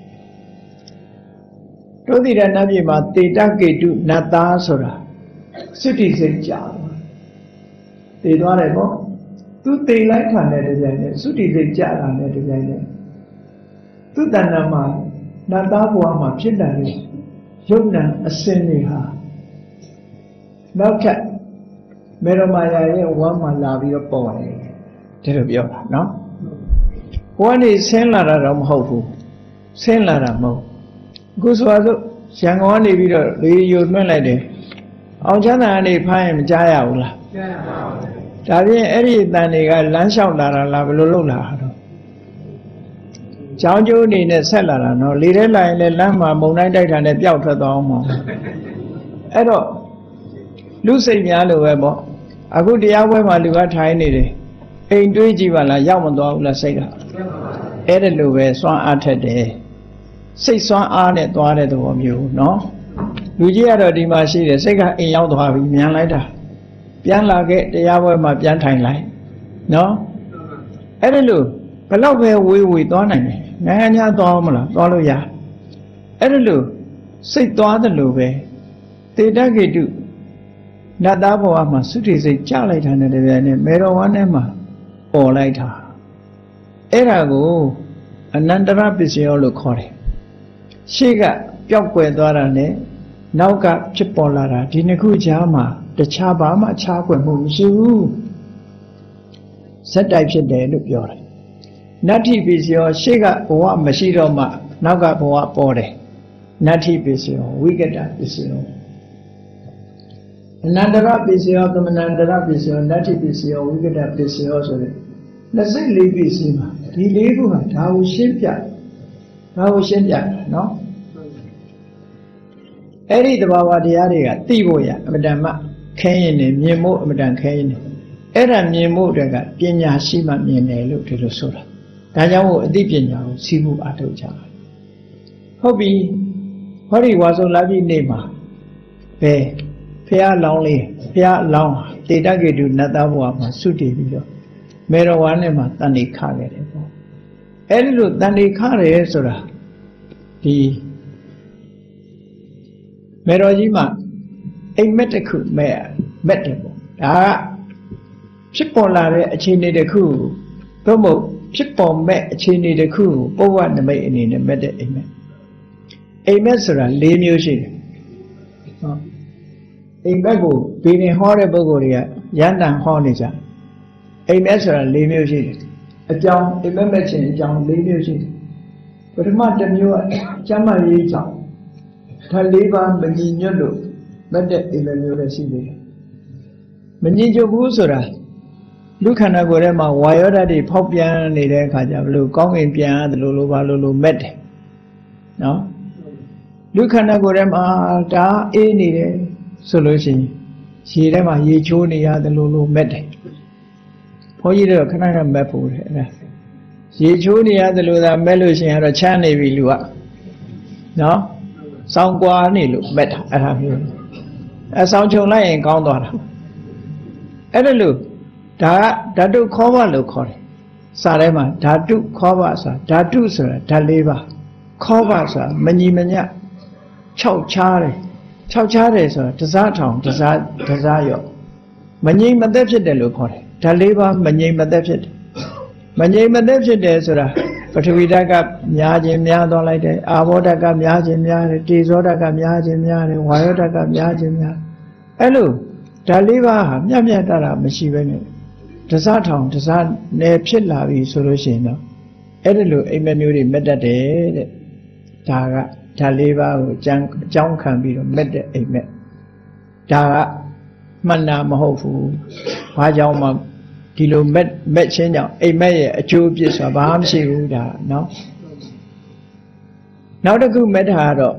ဒုတိယနတ်ပြည်မှာတေတကေတုနတ်သားဆိုတာစွတိစိတ်ကြာတယ်တေသွားတယ်ပေါ့သူတေလိုက်ခံတဲ့တပြိုင်နဲ့စွတိစိတ်ကြာလာတဲ့တပြိုင်နဲ့သူတဏ္ဍမှာနတ်သားဘဝမှာဖြစ်လာတဲ့ယုတ်နံအစင်းတွေဟာနောက်ထပ်မေရမာယာရဲ့ဝမ်းမှာလာပြီးတော့ပေါ်တယ်ဒီလိုပြောတာနော်ဘဝနေဆင်းလာတာတော့မဟုတ်ဘူးဆင်းလာတာမဟုတ်အခုဆိုတော့ရန်ကုန်ကနေပြီးတော့လေယူနှွှင့်လိုက်တယ်အောင်ချမ်းသာကနေဖမ်းရင်မကြားရဘူးလားကြားရပါဘူးဒါပြင်အဲ့ဒီအတန်တွေကလမ်းလျှောက်လာတာလားဘယ်လိုလုပ်လာတာတော့ကြောင်းကျိုးအနေနဲ့ဆက်လာတာနော်လေထဲလာရင်လည်းလမ်းမှာမုံတိုင်းတိုက်တာနဲ့ပျောက်ထွက်သွားအောင်ပေါ့အဲ့တော့လူစိတ်များလို့ပဲပေါ့အခုတရားပွဲမှာလူကထိုင်နေတယ်အိမ်တွေးကြည့်ပါလားရောက်မသွားဘူးလားစိတ်ကအဲ့ဒါလိုပဲစွမ်းအားထက်တယ်စိတ်စွမ်းအားနဲ့သွားတဲ့သဘောမျိုးနော်လူကြီးကတော့ဒီမှာရှိတယ်စိတ်ကအိမ်ရောက်သွားပြီမြန်လိုက်တာပြန်လာခဲ့တရားပွဲမှာပြန်ထိုင်လိုက်နော်အဲ့ဒါလိုဘလောက်ပဲဝေးဝေးသွားနိုင်တယ်နိုင်ငံခြားသွားမလားသွားလို့ရအဲ့ဒါလို့စိတ်သွားတယ်လို့ပဲတေတဂိတုနတ်သားဘဝမှာသုတိစိတ်ကြလိုက်တာနဲ့တပြိုင်နက်မေတော်ဝမ်းထဲမှာပေါ်လိုက်တာအဲ့ဒါကိုအနန္တရပစ္စယောလို့ခေါ်တယ်ရှေ့ကပျောက်ကွယ်သွားတာနဲ့နောက်ကဖြစ်ပေါ်လာတာဒီနှစ်ခုကြားမှာတခြားဘာမှခြားကွယ်မှုမရှိဘူးဇက်တိုက်ဖြစ်တယ်လို့ပြောတယ်နတ္ထိပစ္စယောရှေ့ကဘဝမရှိတော့မှနောက်ကဘဝပေါ်တယ်နတ္ထိပစ္စယောဝိကတပစ္စယောအနန္တရပစ္စယောသမဏန္တရပစ္စယောနတ္ထိပစ္စယောဝိကတပစ္စယောဆိုတဲ့နှစ်စိတ်လေးပစ္စည်းမှာဒီလေးခုဟာဒါကိုရှင်းပြဒါကိုရှင်းပြနော်အဲ့ဒီတဘာဝတရားတွေကသိဖို့ရအမတန်မှခဲရင်နေမြင်ဖို့အမတန်ခဲရင်နေအဲ့ဒါမြင်ဖို့တွေကပညာရှိမှမြင်တယ်လို့ဒီလိုဆိုတာဒါကြောင့်မို့အသိပညာကိုစီးဖို့အထောက်ကြတယ်ဟုတ်ပြီဟောဒီဝါဆိုလာပြီနေ့မှာဘယ်ဖះလောင်းလေးဖះလောင်းတေတဂေတုနတ်သားဘဝမှာသုတည်ပြီးတော့မေရဝါနဲ့မှာတန်ဋိခခဲ့တယ်ပေါ့အဲ့ဒီလိုတန်ဋိခတယ်ဆိုတာဒီမေတော်ကြီးမှာအိမ်မက်တစ်ခုမဲ့မက်တယ်ပေါ့ဒါကဖြစ်ပေါ်လာတဲ့အခြေအနေတစ်ခုသို့မဟုတ်ဖြစ်ပေါ်မဲ့အခြေအနေတစ်ခုပုဗ္ဗနမိတ်အနေနဲ့မက်တဲ့အိမ်မက်အိမ်မက်ဆိုတာ၄မျိုးရှိတယ်ဟောအိမ်မက်ကိုဘီရင်ဟောတဲ့ပုဂ္ဂိုလ်တွေကရန်တန်ဟောနေကြအိမ်မက်ဆိုတာ၄မျိုးရှိတယ်အကြောင်းအိမ်မက်မဲ့ခြင်းအကြောင်း၄မျိုးရှိတယ်ပထမတစ်မျိုးကကျမ်းမာရေးကြောင့်ဒါ၄ပါးမညီညွတ်လို့မက်တဲ့အိမ်မက်မျိုးလည်းရှိသေးတယ်မညီညွတ်ဘူးဆိုတာလူခန္ဓာကိုယ်ထဲမှာဝါယောဓာတ်တွေဖောက်ပြန်နေတဲ့အခါကျဘလို့ကောင်းကင်ပြန်ရတယ်လို့လို့ဘာလို့လို့မက်တယ်နော်လူခန္ဓာကိုယ်ထဲမှာဒါအေးနေတယ်ဆိုလို့ရှိရင်ရေထဲမှာရေချိုးနေရတယ်လို့လို့မက်တယ်ဘုန်းကြီးတို့ခဏခဏမက်ဖို့တယ်အဲ့ဒါရေချိုးနေရတယ်လို့သာမက်လို့ရှိရင်တော့ချမ်းနေပြီလူကနော်စောင်းကွာနေလို့မက်တာအဲ့ဒါမျိုးအဆောင်ချုံလိုက်ရင်ကောင်းသွားတာအဲ့ဒါလို့ဒါကဓာတုခောဘလို့ခေါ်တယ်စာထဲမှာဓာတုခောဘဆိုတာဓာတုဆိုတာဓာတ်၄ပါးခောဘဆိုတာမညီမညှခြောက်ခြားတယ်ခြောက်ခြားတယ်ဆိုတာတစားထောင်တစားတစားရော့မငြိမ်မသက်ဖြစ်တယ်လို့ခေါ်တယ်ဓာတ်၄ပါးမငြိမ်မသက်ဖြစ်တယ်မငြိမ်မသက်ဖြစ်တယ်ဆိုတာပထဝီဓာတ်ကများခြင်းများသွားလိုက်တယ်အာဘောဓာတ်ကများခြင်းများတယ်တေဇောဓာတ်ကများခြင်းများတယ်ဝါယောဓာတ်ကများခြင်းများအဲ့လိုဓာတ်၄ပါးဟာမျှမျှတတာမရှိဘဲနဲ့တစားထောင်တစားနယ်ဖြစ်လာပြီဆိုလို့ရှိရင်တော့အဲ့ဒီလိုအိမ်မက်မျိုးတွေမက်တတ်တယ်တဲ့ဒါကဓာတ်၄ပါးကိုအကြောင်းခံပြီးတော့မက်တဲ့အိမ်မက်ဒါကမှန်တာမဟုတ်ဘူးဘာကြောင့်မှဒီလိုမက်မက်ချင်းကြောင့်အိမ်မက်ရဲ့အကျိုးအပြစ်ဆိုတာဘာမှမရှိဘူးဒါနော်နောက်တစ်ခုမက်တာကတော့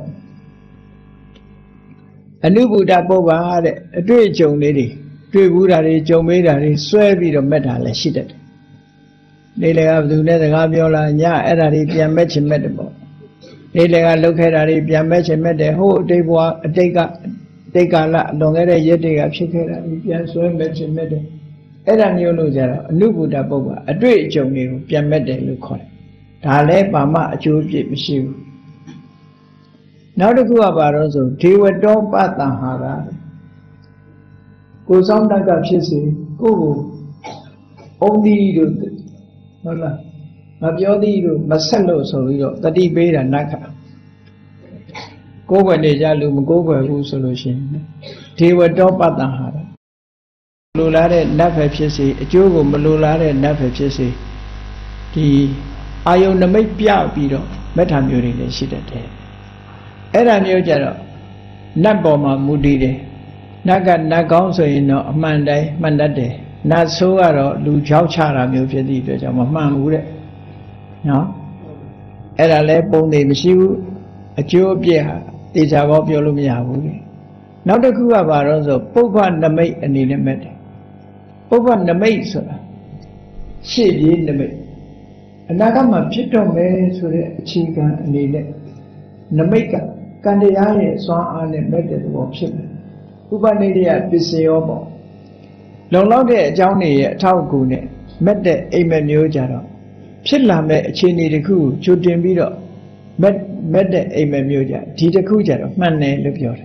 အနုဘုဒ္ဓပုဗ္ဗာတဲ့အတွေ့အကြုံလေးတွေတွေ့ဘူးတာတွေကြုံမေးတာတွေစွဲပြီးတော့မက်တာလည်းရှိတတ်တယ်နေလေကဘယ်သူနဲ့စကားပြောလာညအဲ့ဒါတွေပြန်မက်ချင်မက်တယ်ပေါ့နေလေကလှုပ်ခဲ့တာတွေပြန်မက်ချင်မက်တယ်ဟိုအတိတ်ဘဝအတိတ်ကတိတ်ကာလလွန်ခဲ့တဲ့ရက်တွေကဖြစ်ခဲ့တာတွေပြန်စွဲမက်ချင်မက်တယ်အဲ့ဒါမျိုးလို့ကြတော့အနုဘုဒ္ဓပုဗ္ဗာအတွေ့အကြုံတွေကိုပြန်မက်တယ်လို့ခေါ်တယ်ဒါလည်းဘာမှအကျိုးပြည့်မရှိဘူးနောက်တစ်ခုကဘာလို့ဆိုဒေဝတောပတ္တဟာရကိုဆောင်တတ်ကဖြစ်စေကိုကိုအုံးဒီတို့ဟုတ်လားမပြောသည်တို့မဆက်လို့ဆိုပြီးတော့တတိပေးတာနတ်ခါကိုယ်ွယ်နေကြလူမကိုယ်ွယ်ဘူးဆိုလို့ရှိရင်ဒေဝတောပတ္တဟာရလိုလားတဲ့နတ်ပဲဖြစ်စေအကျိုးကိုမလိုလားတဲ့နတ်ပဲဖြစ်စေဒီအာယုန်နမိတ်ပြပြီးတော့မက်ထာမျိုးတွေလည်းရှိတတ်တယ်အဲ့ဒါမျိုးကြတော့နတ်ပေါ်မှာမူတည်တယ်နတ်ကနတ်ကောင်းဆိုရင်တော့အမှန်တိုင်းမှန်တတ်တယ်နတ်ဆိုးကတော့လူချောက်ချတာမျိုးဖြစ်သည့်အတွက်ကြောင့်မမှန်ဘူးတဲ့နော်အဲ့ဒါလည်းပုံသေးမရှိဘူးအကျိုးအပြည့်ဟာတေချာဘောပြောလို့မရဘူးလေနောက်တစ်ခုကဘာလို့ဆိုပုဗ္ဗနမိတ်အနေနဲ့မဲ့တယ်ပုဗ္ဗနမိတ်ဆိုတာရှေ့ပြေးနမိတ်အနာဂတ်မှာဖြစ်တော့မယ်ဆိုတဲ့အခြေခံအနေနဲ့နမိတ်ကကံတရားရဲ့စွမ်းအားနဲ့မဲ့တဲ့သဘောဖြစ်တယ်ဥပနိဒေယပစ္စယောပေါ့လုံလောက်တဲ့အကြောင်းတွေရဲ့အထောက်အကူနဲ့မက်တဲ့အိမ်မက်မျိုးကြတော့ဖြစ်လာမဲ့အခြေအနေတစ်ခုကိုကြိုတင်ပြီးတော့ met met the a memoja, did a cuja, man name the pure.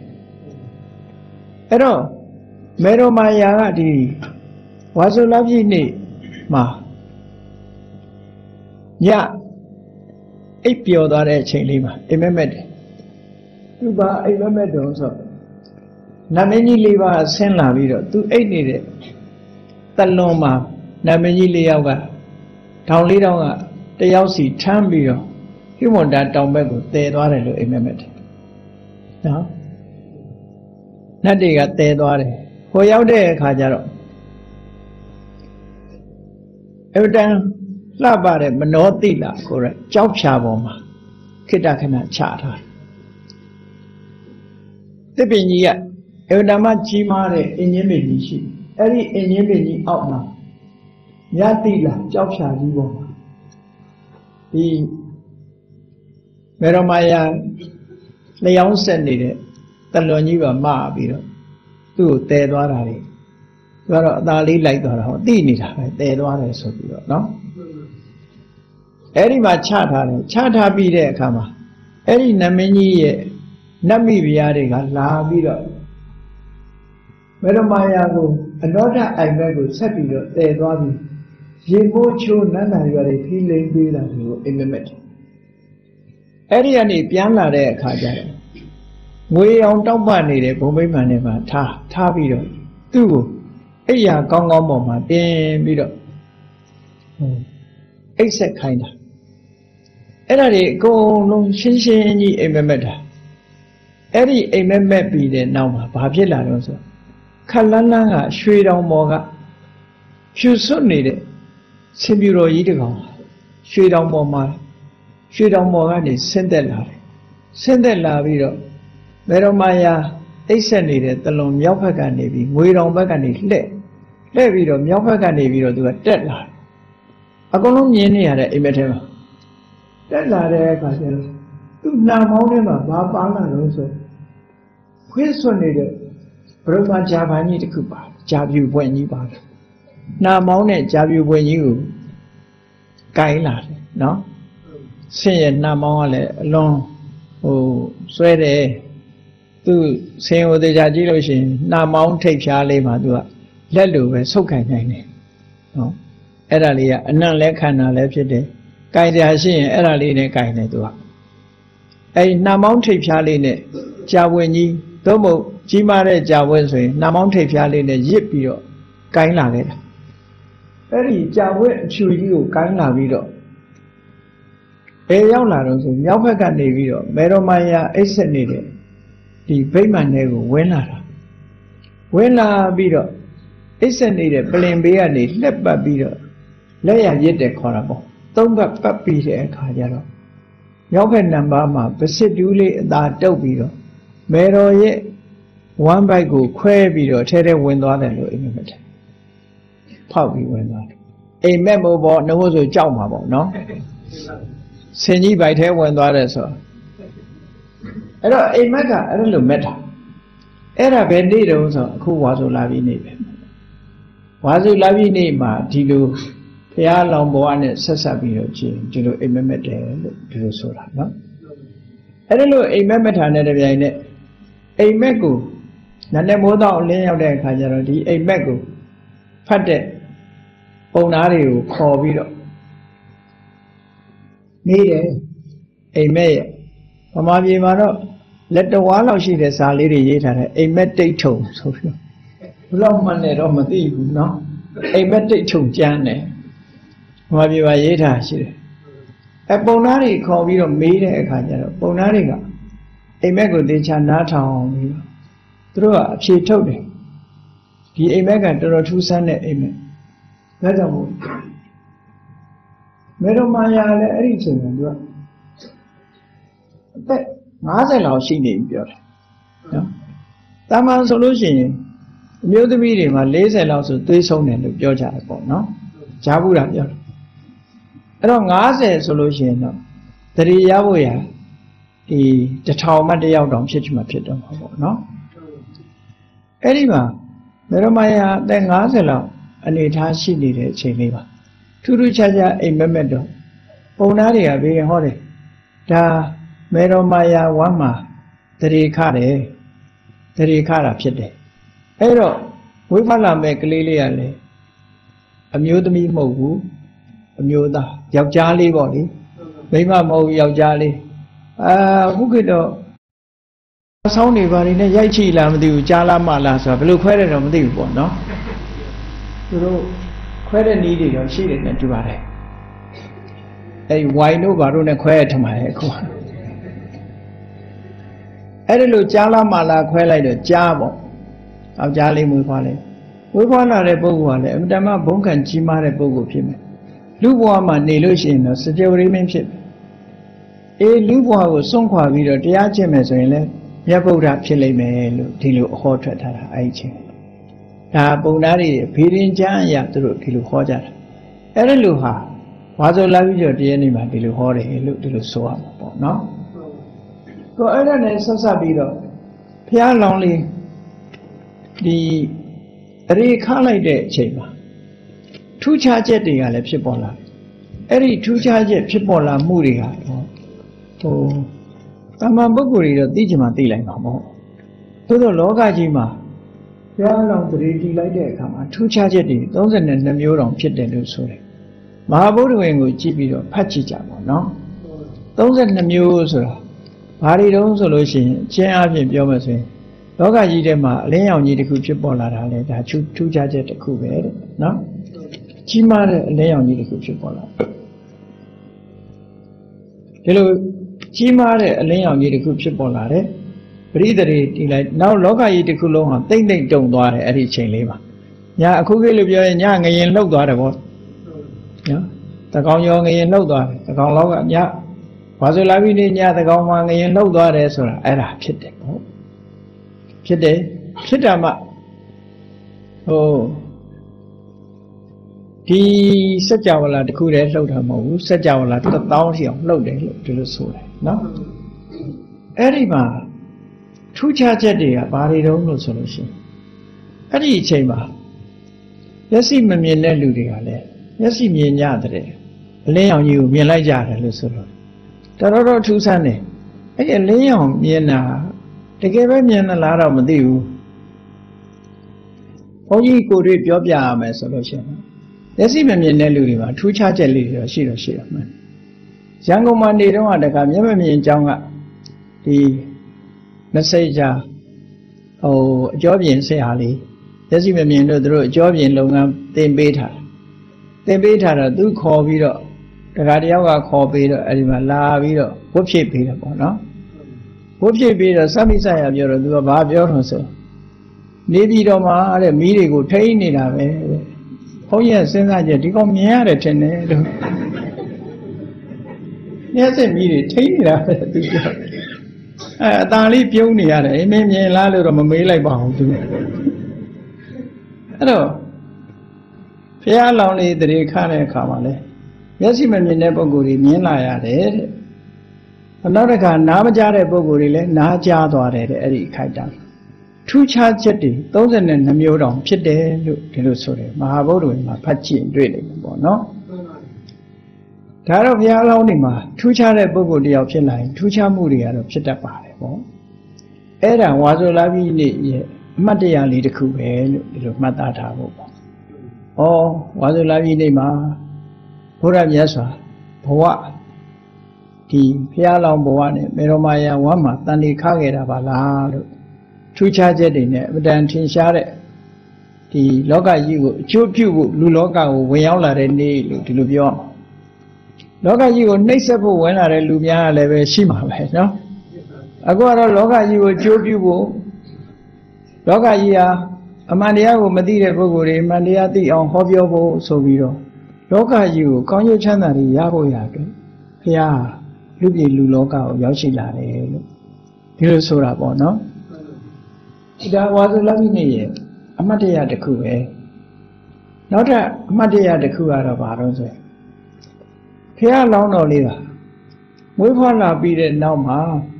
Ero Mero Maya di was a love ye ma. Ya a pure that a chain a memed. Tu ba a memed also. Namini liva sen la video, tu eight needed. Taloma, Namini liava. Town leader, the Yausi, Tambio. You want that down back, they are a memed. No? Nothing at the door. Who out there, Kajaro? Every time, Labare, Manotila, correct. Job Shaboma, Kidakana Chata. The Binia, Evdama Chimare, in Yemini, Every in Yemini out now. Yatila, Job Shabibo. The Meromaya Leon sending it. Taloniva ma biro. Tu te doarari. Pero dali like the dinita, te doare so biro, no? Eri ma chata, chata be there, kama. Eri namini nami viariga la biro. Pero maya go, another I go set biro, te doari. Jimo chu nana you are a feeling biro in the met. Eri ani piana de kaja. We on top one needed, Bombay Manema, Ta, Tabido, two, Aya Gongoma, then Bido. Except kinda. Every go no Shinshin a memeta. Every a member be the number, Babila also. Kalana, Shui on Moga. She soon needed. Siburo Idigo. Shui on Moma. Shui on Moga is Sendella. Sendella Vido. Meromaya, they send it the long Yapaga Navy, we don't back and it let. Let me do Yapaga Navy to a deadline. I go on any other imitation. Deadline, do now mountain of Babana also. Which one needed? Broma Java need to Cuba, jab you when you bought. Now mountain jab you when you Kaila, no? Say it now long, oh, sweat. Tu say with the Jajiloshin, now mount take Charlie Madua, Lelu, so kind of no. Eralia, and none like Hannah left it there. Guide Hashin, Eraline kind of do. A now mount take Charlie, Jawini, Domo, Jimare Jawesway, now mount take Charlie, Yipio, Kaina later. Very Jawe, chew you, Kaina video. A young ladders, Yapaga Navio, Meromaya, Esenide. The payment never went out. When I beat up, isn't it a plain beer? Let but beat up. Lay a yet a corable. Don't but puppy a cajaro. Yogan number, but sit duly that dope beetle. Mero ye one by go, queer beetle, tell them when the other image. Probably went out. A memo bought no was a jump, no? Send ye by tell when the other saw. A mega, a little meta. Era bendido who was a lavi name. Was a lavi name, Tilu, Pia Lomboane, Sasabio, Tilu, a memete, to the soda, no? I don't know a memeta, never a mego. None more down lay out there, Kajarati, a mego. Fate Onario, call Vido. Need a mayor. Mamabi Mano. Let the one of she is a lady yet a meditato, so long money on my thief, no? A meditato, Jane. Mabiva yeta, she. A bonari called you made a cajaro, bonariga. A mego de chanata on you. Through up, she told him. The Emega to two son, amen. That's a wood. Meromaya, everything. But Mother Law she named your. Taman solution. New the medium, a laser also three son and Georgia, no? Jabura. I don't ask a solution, no. The Yabuya, the Tauman de Yaudom, Chitma Pitum, no? Anyway, Meromaya then asked a law, and it has she needed, Chiliva. To do charge a memento. Bonaria being horrid. Da မေရောမာယာဝမ်းမှာတရေခတယ်တရေခတာဖြစ်တယ်အဲ့တော့ဝိဖလာမဲ့ကလေးလေးကလည်းအမျိုးသမီးမဟုတ်ဘူးအမျိုးသားယောက်ျားလေးပေါ့လေမိန်းမမဟုတ်ယောက်ျားလေးအာခုကတော့ဆောင်းနေပါနေနဲ့ရိုက်ချိလားမသိဘူးကြားလားမလားဆိုတာဘယ်လိုခွဲတယ်တော့မသိဘူးပေါ့နော်သူတို့ခွဲတဲ့နည်းတွေတော့ရှိတယ်နဲ့တူပါတယ်အဲ့ဒီဝိုင်တို့ဘာတို့နဲ့ခွဲရထမှာလေအခုအဲ့ဒီလိုကြားလားမလားခွဲလိုက်တော့ကြားပေါ့ယောက်ျားလေးမွေးဖွားလိုက်ဝိဖွားလာတဲ့ပုဂ္ဂိုလ်ကလည်းအမှန်တမ်းဘုံခံကြီးမားတဲ့ပုဂ္ဂိုလ်ဖြစ်မယ်လူဘဝမှာနေလို့ရှိရင်တော့စကြဝဠာမင်းဖြစ်အေးလူဘဝကိုစွန့်ခွာပြီးတော့တရားကျင့်မယ်ဆိုရင်လည်းမြတ်ဗုဒ္ဓဖြစ်လိမ့်မယ်လို့ဒီလိုအဟောထွက်ထားတာအဲ့ဒီချင်းဒါပုံသားတွေဖေရင်ချမ်းအရာသူတို့ဒီလိုဟောကြတာအဲ့ဒီလိုဟာဝါဆိုလာပြီးတော့တရားနေမှာဒီလိုဟောတယ်လို့ဒီလိုဆိုရမှာပေါ့နော်ကိုအဲ့ဒါနဲ့ဆက်ဆက်ပြီးတော့ဘုရားလောင်းလေးဒီအရေခါလိုက်တဲ့အချိန်မှာထူးခြားချက်တွေကလည်းဖြစ်ပေါ်လာတယ်အဲ့ဒီထူးခြားချက်ဖြစ်ပေါ်လာမှုတွေကဟိုတာမန်ပုဂ္ဂိုလ်တွေတော့သိချင်မှသိလိုက်မှာမဟုတ်သို့တော့လောကကြီးမှာဘုရားလောင်းတရေတီလိုက်တဲ့အခါမှာထူးခြားချက်တွေသုံးဆယ်နှစ်မျိုးတောင်ဖြစ်တယ်လို့ဆိုတယ်မဟာဗုဒ္ဓဝင်ကိုကြည့်ပြီးတော့ဖတ်ကြည့်ကြပါနော်သုံးဆယ်နှစ်မျိုးဆိုတာဘာတွေတုံးဆိုလို့ရှိရင်အချင်းအပြင်ပြောမှဆိုရင်လောကကြီးထဲမှာအလင်းရောင်ကြီးတစ်ခုဖြစ်ပေါ်လာတာလေဒါထူးထူးခြားချက်တစ်ခုပဲတဲ့နော်ကြီးမားတဲ့အလင်းရောင်ကြီးတစ်ခုဖြစ်ပေါ်လာဒီလိုကြီးမားတဲ့အလင်းရောင်ကြီးတစ်ခုဖြစ်ပေါ်လာတယ်ပရိသေတွေတီးလိုက်နောက်လောကကြီးတစ်ခုလုံးဟာတိမ့်တိမ့်တုံသွားတယ်အဲ့ဒီချိန်လေးမှာညာအခုခေတ်လို့ပြောရင်ညငရင်လှုပ်သွားတယ်ဗောနော်တကောင်ရောငရင်လှုပ်သွားတယ်တကောင်လောကညဘာဆိုလာပြီးနေညတကောင်မှငရင်လှုပ်သွားတယ်ဆိုတာအဲ့ဒါဖြစ်တယ်ဗောဖြစ်တယ်ဖြစ်တာမှဟိုဒီစัจ java လာတစ်ခုတည်းလှုပ်တာမဟုတ်ဘူးစัจ java လာတစ်သောင်းရှိအောင်လှုပ်တယ်လို့ဒီလိုဆိုတယ်နော်အဲ့ဒီမှာထူးခြားချက်တွေကဘာတွေတုံးလို့ဆိုလို့ရှိရင်အဲ့ဒီအချိန်မှာမျက်စိမမြင်တဲ့လူတွေကလည်းမျက်စိမြင်ကြတဲ့အလင်းရောင်ကြီးကိုမြင်လိုက်ကြတယ်လို့ဆိုတော့တော်တော်တော်ထူးဆန်းတယ်အဲ့ဒီအလင်းရောင်မြင်တာတကယ်ပဲမြင်သလားတော့မသိဘူးဘုန်းကြီးကိုတွေပြောပြရမယ်ဆိုလို့ရှိရင်မျက်စိမမြင်တဲ့လူတွေမှာထူးခြားချက်လေးတွေရှိတော့ရှိတော့မှန်ရန်ကုန်မှာနေတော့တခါမျက်မမြင်အကြောင်းကဒီမစိတ်ကြဟိုအကျော်ပြင်ဆရာလေးမျက်စိမမြင်တော့သူတို့အကျော်ပြင်လုပ်ငန်းသင်ပေးထားသင်ပေးထားတော့သူခေါ်ပြီးတော့တခါတယောက်ကခေါ်ပေးတော့အဲ့ဒီမှာလာပြီးတော့ဝတ်ဖြစ်ပေးတယ်ပေါ့နော်ဝတ်ဖြစ်ပေးတော့စမိဆရာပြောတော့သူကဘာပြောတော့ဆိုနေပြီးတော့မှတဲ့မီးတွေကိုထိန်းနေတာပဲတဲ့ဘုန်းကြီးစဉ်းစားကြည့်ဒီကောင်မြင်ရတယ်ထင်တယ်လို့မျက်စိမီးတွေထိန်းနေတာပဲသူပြောအဲအตาလေးပြုံးနေရတယ်အင်းမြင်လားလို့တော့မမေးလိုက်ပါဘူးသူအဲ့တော့ဘုရားလောင်းလေးတရေခါတဲ့အခါမှာလဲမျက်စိမမြင်တဲ့ပုဂ္ဂိုလ်တွေမြင်လာရတယ်တဲ့နောက်တစ်ခါနားမကြားတဲ့ပုဂ္ဂိုလ်တွေလည်းနားကြားသွားတယ်တဲ့အဲ့ဒီခိုက်တာထူးခြားချက်တွေသုံးဆယ်နှစ်မျိုးတောင်ဖြစ်တယ်လို့ဒီလိုဆိုတယ်မဟာဗုဒ္ဓဝင်မှာဖတ်ကြည့်တွေ့လိမ့်မယ်ပေါ့နော်ဒါတော့ဘုရားလောင်းနေမှာထူးခြားတဲ့ပုဂ္ဂိုလ်တယောက်ဖြစ်လာရင်ထူးခြားမှုတွေကတော့ဖြစ်တတ်ပါတယ်ပေါ့အဲ့ဒါဝါဆိုလာပြီးနေ့ရဲ့အမှတ်တရလေးတစ်ခုပဲလို့ဒီလိုမှတ်သားထားဖို့ပေါ့ဩဝါဆိုလာပြီးနေ့မှာဘုရားမြတ်စွာဘဝဒီဘုရားလောင်းဘဝနဲ့မေရောမာယာဝမ်းမှာတန်လီခခဲ့တာပါလားလို့ထူးခြားချက်တွေနဲ့အတန်ထင်ရှားတဲ့ဒီလောကကြီးကိုအကျိုးပြုဖို့လူလောကကိုဝင်ရောက်လာတဲ့နေ့လို့ဒီလိုပြောလောကကြီးကိုနှိပ်စက်ဖို့ဝင်လာတဲ့လူများလည်းပဲရှိမှာပဲနော်အခုကတော့လောကကြီးကိုအကျိုးပြုဖို့လောကကြီးဟာအမှန်တရားကိုမသိတဲ့ပုဂ္ဂိုလ်တွေအမှန်တရားသိအောင်ဟောပြောဖို့ဆိုပြီးတော့လောကကြီးကိုကောင်းကျိုးချမ်းသာတွေရဖို့ရတယ်ဘုရားလူပြည်လူလောကကိုရောက်ရှိလာတယ်လို့ဒီလိုဆိုတာပေါ့နော်ဒါဝါဆိုလာပြီနေရဲ့အမှတ်တရတစ်ခုပဲနောက်ထပ်အမှတ်တရတစ်ခုကတော့ဘာလို့ဆိုဘုရားလောင်းတော်လေးကမွေးဖွားလာပြီးတဲ့နောက်မှာ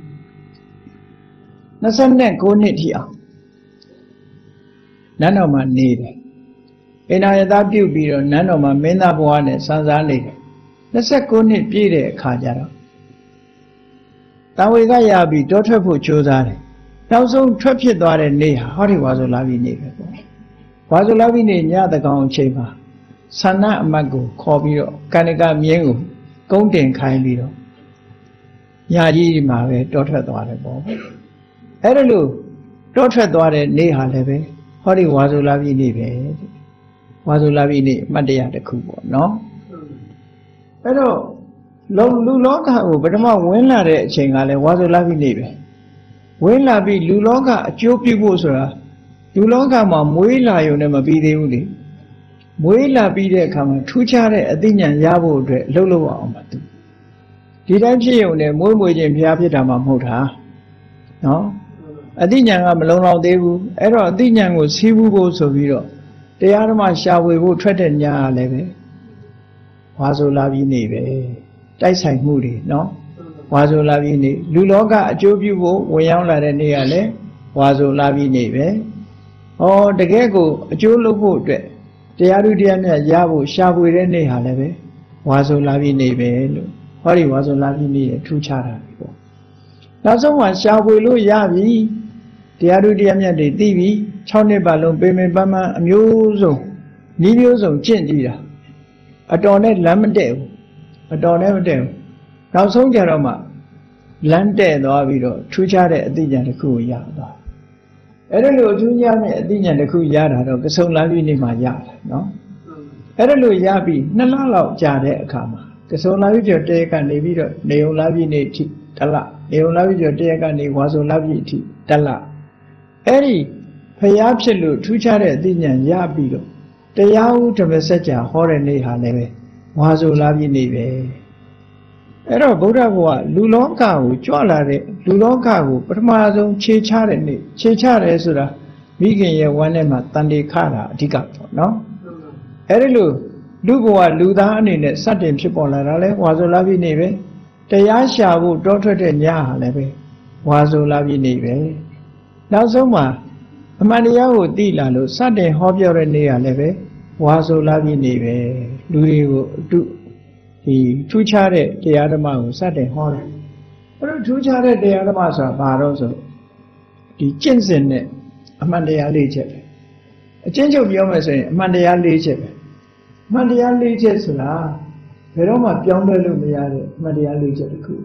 နှစ်ကိုးနှစ်ထိအောင်နန်းတော်မှာနေတယ်အိနာယသားပြုတ်ပြီးတော့နန်းတော်မှာမင်းသားဘဝနဲ့စံစားနေတယ်နှစ်ကိုးနှစ်ပြည့်တဲ့အခါကျတော့ဘတန်ဝေကရပြီးတောထွက်ဖို့ကြိုးစားတယ်နောက်ဆုံးထွက်ဖြစ်သွားတဲ့နေ့ဟာဟောဒီဝါဆိုလာပြီးနေပဲပေါ့ဝါဆိုလာပြီးနေညတကောင်အချိန်မှာဆန္ဒအမတ်ကိုခေါ်ပြီးတော့ကဏ္ဍကမြင်းကိုကုန်းတင်ခိုင်းပြီးတော့ညာကြီးမှာပဲတောထွက်သွားတယ်ပေါ့အဲ့ဒါလို့တောထွက်သွားတဲ့နေ့ဟာလည်းပဲဟောဒီဝါဆိုလာပြီးနေပဲဝါဆိုလာပြီးနေမှတ်တရတစ်ခုပေါ့နော်အဲ့တော့လူလောကကိုပထမဝင်လာတဲ့အချိန်ကလည်းဝါဆိုလာပြီးနေပဲဝင်လာပြီးလူလောကအကျိုးပြုဖို့ဆိုတာလူလောကမှာမွေးလာရုံနဲ့မပြီးသေးဘူးလေမွေးလာပြီးတဲ့အခါမှာထူးခြားတဲ့အသိဉာဏ်ရဖို့အတွက်လှုပ်လှုပ်အောင်ပါသူဒီတိုင်းဖြစ်ရုံနဲ့မွေးမွေးချင်းဘုရားဖြစ်တာမှမဟုတ်တာနော်အသိဉာဏ်ကမလုံလောက်သေးဘူးအဲ့တော့အသိဉာဏ်ကိုစီးပူးဖို့ဆိုပြီးတော့တရားဓမ္မရှာဝေဖို့ထွက်တဲ့ညာလည်းပဲဝါဆိုလာပြီးနေပဲတိုက်ဆိုင်မှုတွေနော်ဝါဆိုလာပြီးနေလူလောကအကျိုးပြုဖို့ဝင်ရောက်လာတဲ့နေ့ကလည်းဝါဆိုလာပြီးနေပဲဟောတကယ်ကိုအကျိုးလုပ်ဖို့အတွက်တရားဓုတရားမြတ်ရဖို့ရှာဖွေတဲ့နေ့ဟာလည်းပဲဝါဆိုလာပြီးနေပဲလို့ဟောဒီဝါဆိုလာပြီးနေရထူးခြားတာပေါ့နောက်ဆုံးမှာရှာဖွေလို့ရပြီတရားဓုတရားမြတ်တွေသိပြီ၆နှစ်ပတ်လုံးပေမေပန်းပန်းအမျိုးစုံဤမျိုးစုံကျင့်ကြည့်တာအတော်နဲ့လမ်းမတည့်ဘူးအတော်နဲ့မတည့်ဘူးနောက်ဆုံးကြတော့မှလမ်းတဲ့သွားပြီးတော့ထူးခြားတဲ့အသိဉာဏ်တစ်ခုကိုရသွားအဲ့ဒါလို့အထူးခြားတဲ့အသိဉာဏ်တစ်ခုရတာတော့ကဆုံလာပြီးနေမှရတယ်နော်အဲ့ဒါလို့ရပြီးနှစ်လလောက်ကြာတဲ့အခါမှာကဆုံလာပြီးကျော်တရက်ကနေပြီးတော့နေုံလာပြီးနေထိတလနေုံလာပြီးကျော်တရက်ကနေဝါဆိုလာပြီးထိတလအဲ့ဒီဖျားဖြစ်လို့ထူးခြားတဲ့အသိဉာဏ်ရပြီးတော့တရားဥဓမ္မစကြာဟောတဲ့နေ့ဟာလည်းပဲဝါဆိုလာပြီးနေပဲအဲ့တော့ဗုဒ္ဓဘုရားလူလောကကိုကြွလာတဲ့လူလောကကိုပထမဆုံးခြေချတဲ့နေ့ခြေချတယ်ဆိုတာမိခင်ရဲ့ဝမ်းထဲမှာတန်တေခတာအဓိကပေါ့နော်အဲ့ဒီလိုလူဘဝလူသားအနေနဲ့စတင်ဖြစ်ပေါ်လာတာလဲဝါဆိုလာပြီးနေပဲတရားရှာဖို့တောထွက်တဲ့ညဟာလည်းပဲဝါဆိုလာပြီးနေပဲနောက်ဆုံးမှာအမှန်တရားကိုသိလာလို့စတင်ဟောပြောတဲ့နေ့ကလည်းပဲဝါဆိုလာပြီးနေပဲလူတွေကိုအတုဒီထူးခြားတဲ့တရားဓမ္မကိုစတင်ဟောတယ်အဲ့တော့ထူးခြားတဲ့တရားဓမ္မဆိုတာဘာလို့ဆိုဒီကျင့်စဉ်နဲ့အမှန်တရားလေးချက်ပဲအကျဉ်းချုပ်ပြောမယ်ဆိုရင်အမှန်တရားလေးချက်ပဲအမှန်တရားလေးချက်ဆိုတာဘယ်တော့မှပြောင်းလဲလို့မရတဲ့အမှန်တရားလေးချက်တစ်ခု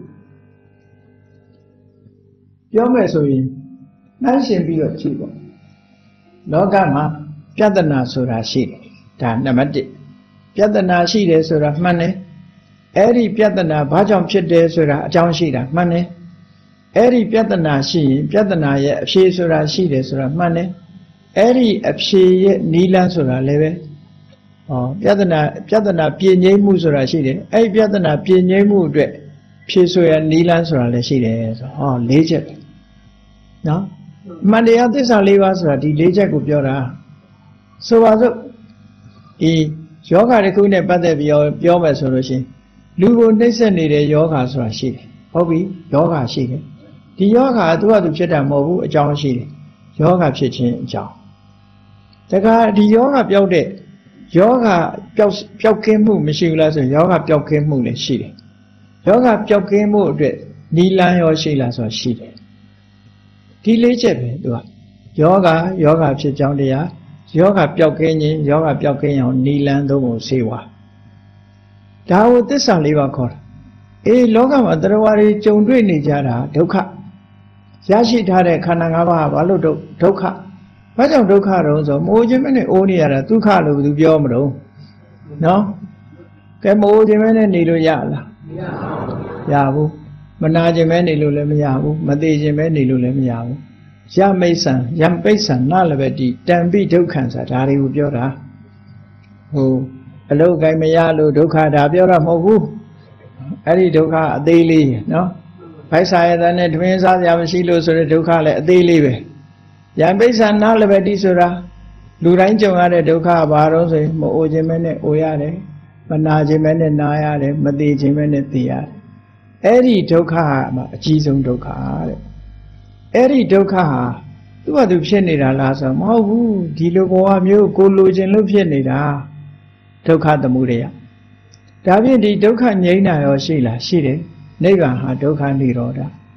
ပြောမယ်ဆိုရင်နှိုင်းရှင်ပြီးတော့ကြည့်ပေါ့လောကမှာပြဿနာဆိုတာရှိတယ်ဒါနံပါတ်တစ်ပြဿနာရှိတယ်ဆိုတာမှန်တယ်အဲ့ဒီပြဿနာဘာကြောင့်ဖြစ်တယ်ဆိုတာအကြောင်းရှိတာမှန်တယ်အဲ့ဒီပြဿနာရှိရင်ပြဿနာရဲ့အဖြေဆိုတာရှိတယ်ဆိုတာမှန်တယ်အဲ့ဒီအဖြေရဲ့နိလန်းဆိုတာလည်းပဲဟောပြဿနာပြဿနာပြင်းငိမ့်မှုဆိုတာရှိတယ်အဲ့ဒီပြဿနာပြင်းငိမ့်မှုအတွက်ဖြေဆိုရနိလန်းဆိုတာလည်းရှိတယ်ဆိုဟောလေးချက်ပဲနော်အမှန်တရားသစ္စာလေးပါးဆိုတာဒီလေးချက်ကိုပြောတာဆိုပါစို့ဒီယောဂတစ်ခုနဲ့ပတ်သက်ပြီးပြောမယ်ဆိုလို့ရှိရင်လူကိုနှိမ့်ဆက်နေတဲ့ယောဂဆိုတာရှိတယ်ဟုတ်ပြီယောဂရှိတယ်ဒီယောဂကသူ့ဟာသူဖြစ်တာမဟုတ်ဘူးအကြောင်းရှိတယ်ယောဂဖြစ်ခြင်းအကြောင်းတခါဒီယောဂပျောက်တဲ့ယောဂပျောက်ပျောက်ကင်းမှုမရှိဘူးလားဆိုရင်ယောဂပျောက်ကင်းမှုလည်းရှိတယ်ယောဂပျောက်ကင်းမှုအတွက်နိလန်းရောရှိလားဆိုတာရှိတယ်ဒီလေးချက်ပဲသူကယောဂယောဂဖြစ်ကြောင်းတရားယောဂပျောက်ကင်းခြင်းယောဂပျောက်ကင်းအောင်နိလန်းသုံးကိုဆေးဝါဒါကိုသစ္စာလေးပါခေါ်တာအေးလောကမှာတရားဝါတွေကြုံတွေ့နေကြတာဒုက္ခရရှိထားတဲ့ခန္ဓာ၅ပါးဘာလို့ဒုက္ခဘာကြောင့်ဒုက္ခတုံးဆိုမိုးခြင်းမနဲ့အိုးနေရတာဒုက္ခလို့ဘယ်သူပြောမလို့နော်ကဲမိုးခြင်းမနဲ့နေလို့ရလားမရဘူးမနာခြင်းမဲနေလို့လည်းမရဘူးမသေးခြင်းမဲနေလို့လည်းမရဘူးယမိတ်ဆံယံပိတ်ဆံနလဘတိတံပိဒုက္ခံဆိုတာဒါတွေကိုပြောတာဟိုအလုတ်ကိုင်းမရလို့ဒုက္ခဒါပြောတာမဟုတ်ဘူးအဲ့ဒီဒုက္ခအသေးလေးနော်ဘိုက်ဆာရတဲ့နဲ့တွင်စားကြမရှိလို့ဆိုတဲ့ဒုက္ခလည်းအသေးလေးပဲယံပိတ်ဆံနလဘတိဆိုတာလူတိုင်းကြုံရတဲ့ဒုက္ခဘာလို့ဆိုရင်မအိုခြင်းမဲနဲ့အိုရတယ်မနာခြင်းမဲနဲ့နာရတယ်မသေးခြင်းမဲနဲ့သေရတယ်အဲ့ဒီဒုက္ခမှာအကြီးဆုံးဒုက္ခတဲ့အဲ့ဒီဒုက္ခဟာသူ့ဟာသူဖြစ်နေတာလားဆိုမဟုတ်ဘူးဒီလိုဘဝမျိုးကိုလိုချင်လို့ဖြစ်နေတာဒုက္ခသမုဒယဒါဖြင့်ဒီဒုက္ခငြိမ်းတာရောရှိလားရှိတယ်နိဗ္ဗာန်ဟာဒုက္ခនិရောဓ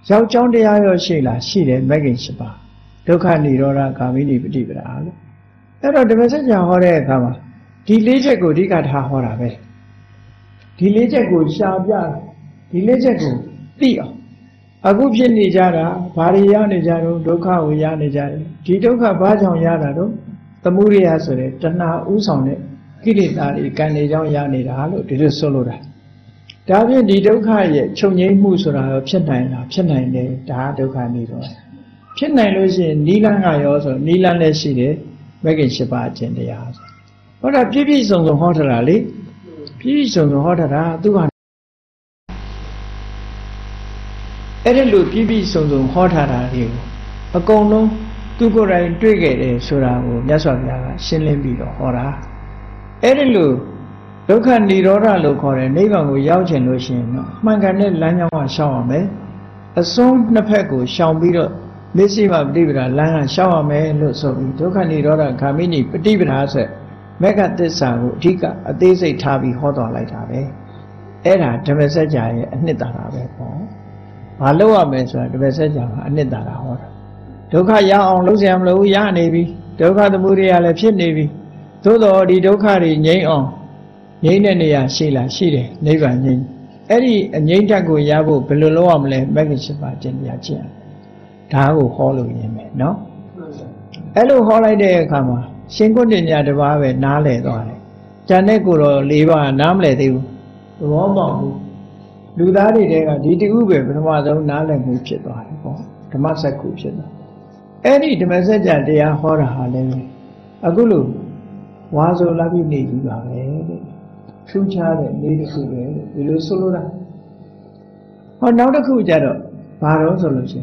ရောက်ကြောင်းတရားရောရှိလားရှိတယ်မဂ္ဂင်၈ပါးဒုက္ခនិရောဓဂ ामिनी ပฏิပဒါလို့အဲ့တော့ဓမ္မစကြာဟောတဲ့အခါမှာဒီလေးချက်ကိုအဓိကထားဟောတာပဲဒီလေးချက်ကိုရှားပြဒီလေးချက်ကိုသိအောင်အခုဖြစ်နေကြတာဘာတွေရနေကြတော့ဒုက္ခကိုရနေကြတယ်ဒီဒုက္ခဘာကြောင့်ရတာတော့သမုဒိယဆိုတဲ့တဏှာဥဆောင်တဲ့ကိလေသာတွေကံတွေကြောင့်ရနေတာလို့ဒီလိုဆိုလိုတာဒါဖြင့်ဒီဒုက္ခရဲ့ချုပ်ငြိမ်းမှုဆိုတာရောဖြစ်နိုင်လားဖြစ်နိုင်တယ်ဒါဒုက္ခနေတော့ဖြစ်နိုင်လို့ရှိရင်နိလန်းကရောဆိုနိလန်းလည်းရှိတယ်မဂ္ဂင်၈ပါးအကျင့်တရားဆိုဟောတာပြည့်ပြည့်စုံစုံဟောထားတာလေပြည့်ပြည့်စုံစုံဟောထားတာသူကအဲ့ဒီလိုပြည့်ပြည့်စုံစုံဟောထားတာတွေကိုအကုန်လုံးသူကိုယ်တိုင်တွေ့ခဲ့တယ်ဆိုတာကိုမြတ်စွာဘုရားကရှင်းလင်းပြီးတော့ဟောတာအဲ့ဒီလိုဒုက္ခនិရောဓလို့ခေါ်တဲ့နိဗ္ဗာန်ကိုရောက်ချင်လို့ရှိရင်တော့မှန်ကန်တဲ့လမ်းကြောင်းကရှောင်ရမယ်အစွန်းနှစ်ဖက်ကိုရှောင်ပြီးတော့မစ္စည်းမပฏิပဒါလမ်းကရှောင်ရမယ်လို့ဆိုပြီးဒုက္ခនិရောဓဂ ामिनी ပฏิပဒါဆိုမေဃသစ္စာကိုအဓိကအသေးစိတ်ထားပြီးဟောတော်လိုက်တာပဲအဲ့ဒါဓမ္မစကြာရဲ့အနှစ်သာရပဲပေါ့ဘာလို့ရမလဲဆိုတာဓမ္မစကြာကအနှစ်သာရဟောတာဒုက္ခရအောင်လုပ်စရာမလိုဘူးရနေပြီဒုက္ခသမုဒယလည်းဖြစ်နေပြီသို့တော်ဒီဒုက္ခတွေငြိမ်းအောင်ငြိမ်းတဲ့နေရာရှိလားရှိတယ်နိဗ္ဗာန်ငြိမ်းအဲ့ဒီအငြိမ်းဓာတ်ကိုရဖို့ဘယ်လိုလုပ်ရမလဲမဂ္ဂင်၈ပါးကျင့်တရားကျင့်ဒါကိုဟောလို့ရင်းမယ်နော်အဲ့လိုဟောလိုက်တဲ့အခါမှာရှင်ကုဋ္ဌိညာတစ်ပါးပဲနားလည်သွားတယ်။ကျန်တဲ့ကိုတော့၄ပါးနားမလည်သေးဘူး။သဘောပေါက်ဘူး။လူသားတွေတဲကဒီတူပဲပထမဆုံးနားလည်မှုဖြစ်သွားတယ်ပေါ့။ဓမ္မစက္ခုဖြစ်သွား။အဲ့ဒီဓမ္မစကြာတရားဟောတာဟာလည်းအခုလို့ဝါဆိုလာပြီးနေကြပါပဲတဲ့။ထူးခြားတဲ့နေ့တစ်ခုပဲဒီလိုဆိုလိုတာ။ဟောနောက်တစ်ခုကျတော့ဘာတော့ဆိုလို့ရှိ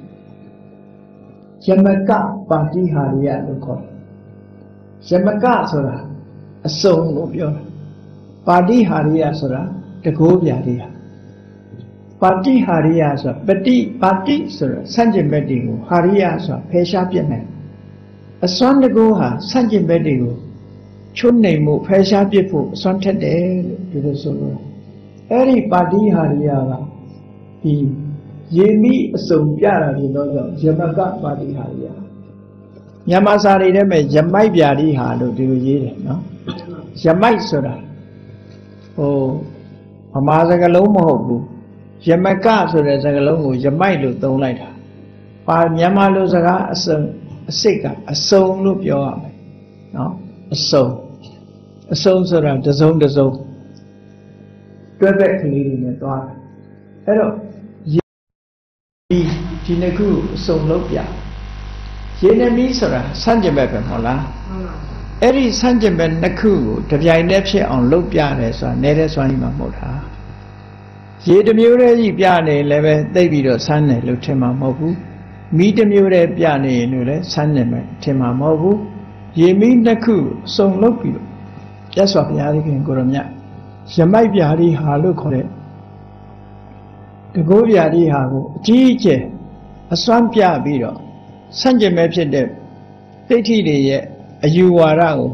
ရင်ယမကပါတိဟာရိယလို့ခေါ်တယ်ယမကဆိုတာအစုံကိုပြောတာပါတိဟာရိယဆိုတာတကိုးပြာရိယပါတိဟာရိယဆိုတာပတိပါတိဆိုတာဆန့်ကျင်ဘက်တွေကိုဟာရိယဆိုတာဖယ်ရှားပြစ်နိုင်အစွမ်းတကိုးဟာဆန့်ကျင်ဘက်တွေကိုချွတ်နိုင်မှုဖယ်ရှားပြစ်ဖို့အစွမ်းထက်တယ်လို့ဒီလိုဆိုလို့အဲ့ဒီပါတိဟာရိယကဒီယေမိအစုံပြတာဒီတော့ယမကပါတိဟာရိယမြန်မာစာတွေထဲမှာယမိုက်ပြာတိဟာလို့ဒီလိုရေးတယ်နော်ယမိုက်ဆိုတာဟိုဗမာစကားလုံးမဟုတ်ဘူးယမကဆိုတဲ့စကားလုံးကိုယမိုက်လို့သုံးလိုက်တာပါမြန်မာလိုစကားအစုံအစိတ်ကအစုံလို့ပြောရမယ်နော်အစုံအစုံဆိုတာတစုံတစုံတွဲဘက်ကလေးတွေနဲ့သွားတယ်အဲ့တော့ဒီဒီနှစ်ခုအစုံလို့ပြရေနမီးဆိုတာဆန့်ကျင်ဘက်ပဲမဟုတ်လားအဲ့ဒီဆန့်ကျင်ဘက်နှစ်ခုကိုတပြိုင်တည်းဖြစ်အောင်လုပ်ပြတယ်ဆိုတာနေတဲ့စွမ်းကြီးမှမဟုတ်တာရေတစ်မျိုးတည်းကြီးပြနေလည်းပဲသိပြီးတော့ဆန်းတယ်လို့ထင်မှာမဟုတ်ဘူးမီးတစ်မျိုးတည်းပြနေရင်လည်းဆန်းတယ်မယ်ထင်မှာမဟုတ်ဘူးရေမီးနှစ်ခုစုံလုပ်ပြီးတော့ရသော်ဘုရားသခင်ကိုရောမြတ်ယမိုက်ပြာတိဟာလို့ခေါ်တဲ့တကိုးပြာတိဟာကိုအကြီးအကျယ်အစွမ်းပြပြီးတော့ဆန့်ကျင်မဲ့ဖြစ်တဲ့သိဋ္ဌိတွေရဲ့အယူဝါဒကို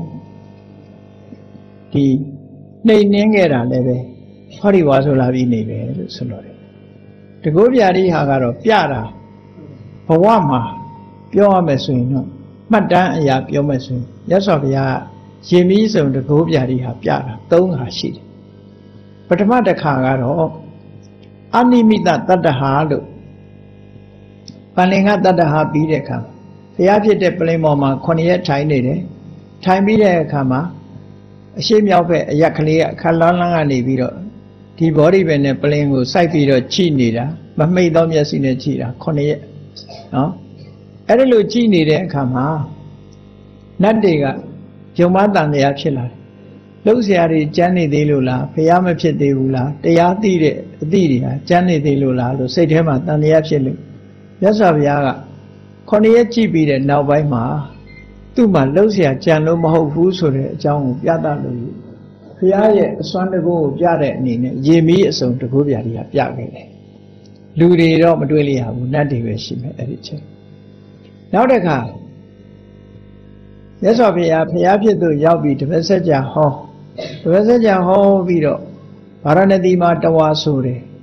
ဒီနှိမ်နှင်းခဲ့တာလည်းပဲဟောဒီဝါဆိုလာပြီးနေပဲလို့ဆိုလို့တယ်တကိုးပြာတိဟာကတော့ပြတာဘဝမှာပြောရမယ်ဆိုရင်တော့မှတ်တမ်းအရာပြောမယ်ဆိုရင်ရသော်ဘုရားရေမီးစုံတကိုးပြာတိဟာပြတာသုံးခါရှိတယ်ပထမတစ်ခါကတော့အနိမိတတတ္တဟာလို့ပန္လင်္ဂတတ္တဟာပြီးတဲ့အခါဘုရားဖြစ်တဲ့ပလင်ပေါ်မှာခုနှစ်ရက်ထိုင်နေတယ်ထိုင်ပြီးတဲ့အခါမှာအရှိမြောက်ဘက်အရက်ကလေးကခလန်းလန်းကနေပြီးတော့ဒီဘောဓိပဲနဲ့ပလင်ကိုစိုက်ပြီးတော့ကြည့်နေတာမမိတ်သောမျက်စိနဲ့ကြည့်တာခုနှစ်ရက်နော်အဲ့ဒီလိုကြည့်နေတဲ့အခါမှာနတ်တွေကယုံမတန်တရားဖြစ်လာတယ်လှုပ်ရှားတွေကျမ်းနေသေးလို့လားဘုရားမဖြစ်သေးဘူးလားတရားသိတဲ့အသည့်တွေဟာကျမ်းနေသေးလို့လားလို့စိတ်ထဲမှာတန်တရားဖြစ်လို့မြတ်စွာဘုရားကခုနှစ်ရက်ကြည့်ပြီးတဲ့နောက်ပိုင်းမှာသူ့မှာလှုပ်ရှားကြံလို့မဟုတ်ဘူးဆိုတဲ့အကြောင်းကိုပြသလို့ဘုရားရဲ့အစွမ်းတကူကိုပြတဲ့အနေနဲ့ရေမီးအစုံတကူပြားတွေကပြခဲ့တယ်လူတွေတော့မတွေ့လိရဘူးနတ်တွေပဲရှိမယ်အဲ့ဒီချိန်နောက်တစ်ခါမြတ်စွာဘုရားဘုရားဖြစ်သူရောက်ပြီးတပည့်ဆက်ကြဟောတပည့်ဆက်ကြဟောပြီးတော့ဗာရဏသီမှာတဝါဆိုတယ်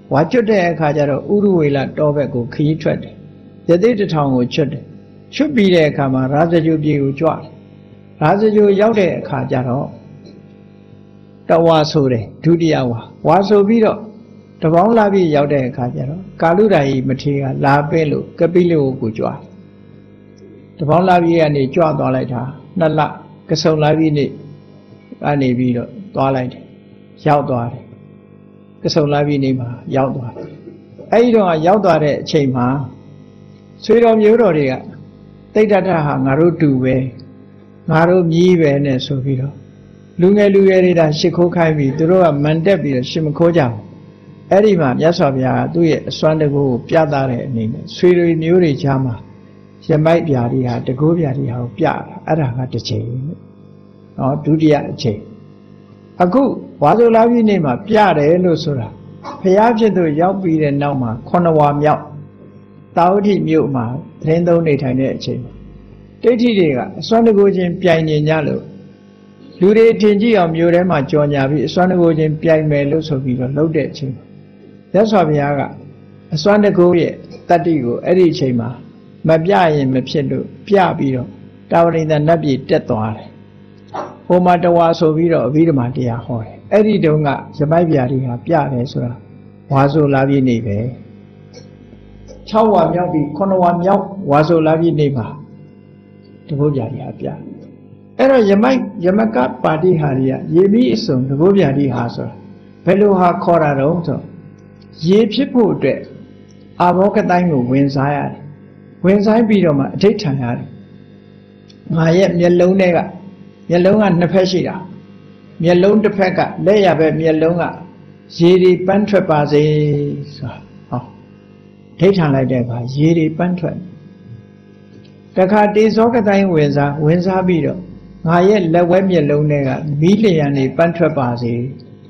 ဝါကျွတ်တဲ့အခါကျတော့ဥရဝေလတောဘက်ကိုခရီးထွက်တယ်ယသိတထောင်ကိုချွတ်တယ်ချွတ်ပြီးတဲ့အခါမှာရာဇဂိုပြေကိုကြွတယ်ရာဇဂိုရောက်တဲ့အခါကျတော့တဝါဆိုတယ်ဒုတိယဝါဝါဆိုပြီးတော့တပေါင်းလာပြီးရောက်တဲ့အခါကျတော့ကာလုဒာယီမထေရကလာပဲလို့ကပိလဝုကိုကြွတယ်တပေါင်းလာပြီးကနေကြွသွားလိုက်တာနှစ်လကဆုံလာပြီးနေကနေပြီးတော့သွားလိုက်တယ်ရောက်သွားတယ်ကဆုံလာပြီးနေမှာရောက်သွားတယ်အဲဒီတော့ရောက်သွားတဲ့အချိန်မှာဆွေတော်မျိုးတော်တွေကတိဋ္ဌထဟာငါတို့တူပဲငါတို့မြည်ပဲနဲ့ဆိုပြီးတော့လူငယ်လူရွယ်တွေဒါရှ िख ိုးခိုင်းပြီးသူတို့ကမန်တက်ပြီးတော့ရှင်မခိုးကြဘူးအဲ့ဒီမှာမြတ်စွာဘုရားကသူ့ရဲ့အစွမ်းတကူကိုပြသတဲ့အနေနဲ့ဆွေတွေမျိုးတွေကြားမှာရမိုက်ပြာတွေဟာတကူပြာတွေဟာကိုပြတာအဲ့ဒါကတစ်ချိန်နော်ဒုတိယအချိန်အခုဝါဆိုလာပြီနေ့မှာပြတယ်လို့ဆိုတာဘုရားဖြစ်သူရောက်ပြီးတဲ့နောက်မှာခုနှစ်ဝါမြောက်တာဝတိမြို့မှာသတင်းသုံးနေထိုင်တဲ့အချိန်ဒိဋ္ဌိတွေကအစွမ်းတကူချင်းပြိုင်နေကြလို့လူတွေထင်ကြည့်အောင်မြို့ထဲမှာကြော်ညာပြီးအစွမ်းတကူချင်းပြိုင်မယ်လို့ဆိုပြီးတော့လှုပ်တဲ့အချိန်မြတ်စွာဘုရားကအစွမ်းတကူရဲ့တတ္တိကိုအဲ့ဒီအချိန်မှာမပြရင်မဖြစ်လို့ပြပြီးတော့တာဝတိန်နတ်ပြည်တက်သွားတယ်ဟိုမှာတဝါဆိုပြီးတော့အဘိဓမ္မာတရားဟောတယ်အဲ့ဒီတုန်းကရမိုက်ပြာတွေဟာပြတယ်ဆိုတာဝါဆိုလာပြီးနေပဲ၆ဝါမြောက်ပြီးခုနှစ်ဝါမြောက်ဝါဆိုလာပြီးနေပါတဘိုးပြာတွေဟာပြအဲ့တော့ယမိုက်ယမကပါတိဟာတွေကရေပြီးအစုံတဘိုးပြာတွေဟာဆိုတာဘယ်လိုဟာခေါ်တာတော့ဆိုရေဖြစ်ဖို့အတွက်အာဘောကတိုင်းကိုဝင်စားရတယ်ဝင်စားပြီးတော့မှအဋိဋ္ဌံရတယ်ငါရဲ့မျက်လုံးထဲကမျက်လုံးကနှစ်ဖက်ရှိတာမျက်လုံးတစ်ဖက်ကလက်ရပဲမျက်လုံးကရေတွေပန်းထွက်ပါစေဆိုတာဟောဒိဋ္ဌံလိုက်တဲ့အခါရေတွေပန်းထွက်တခါတေဇောကတိုင်းဝင်စားဝင်စားပြီးတော့ငါရဲ့လက်ဝဲမျက်လုံးထဲကမီးလျှံတွေပန်းထွက်ပါစေ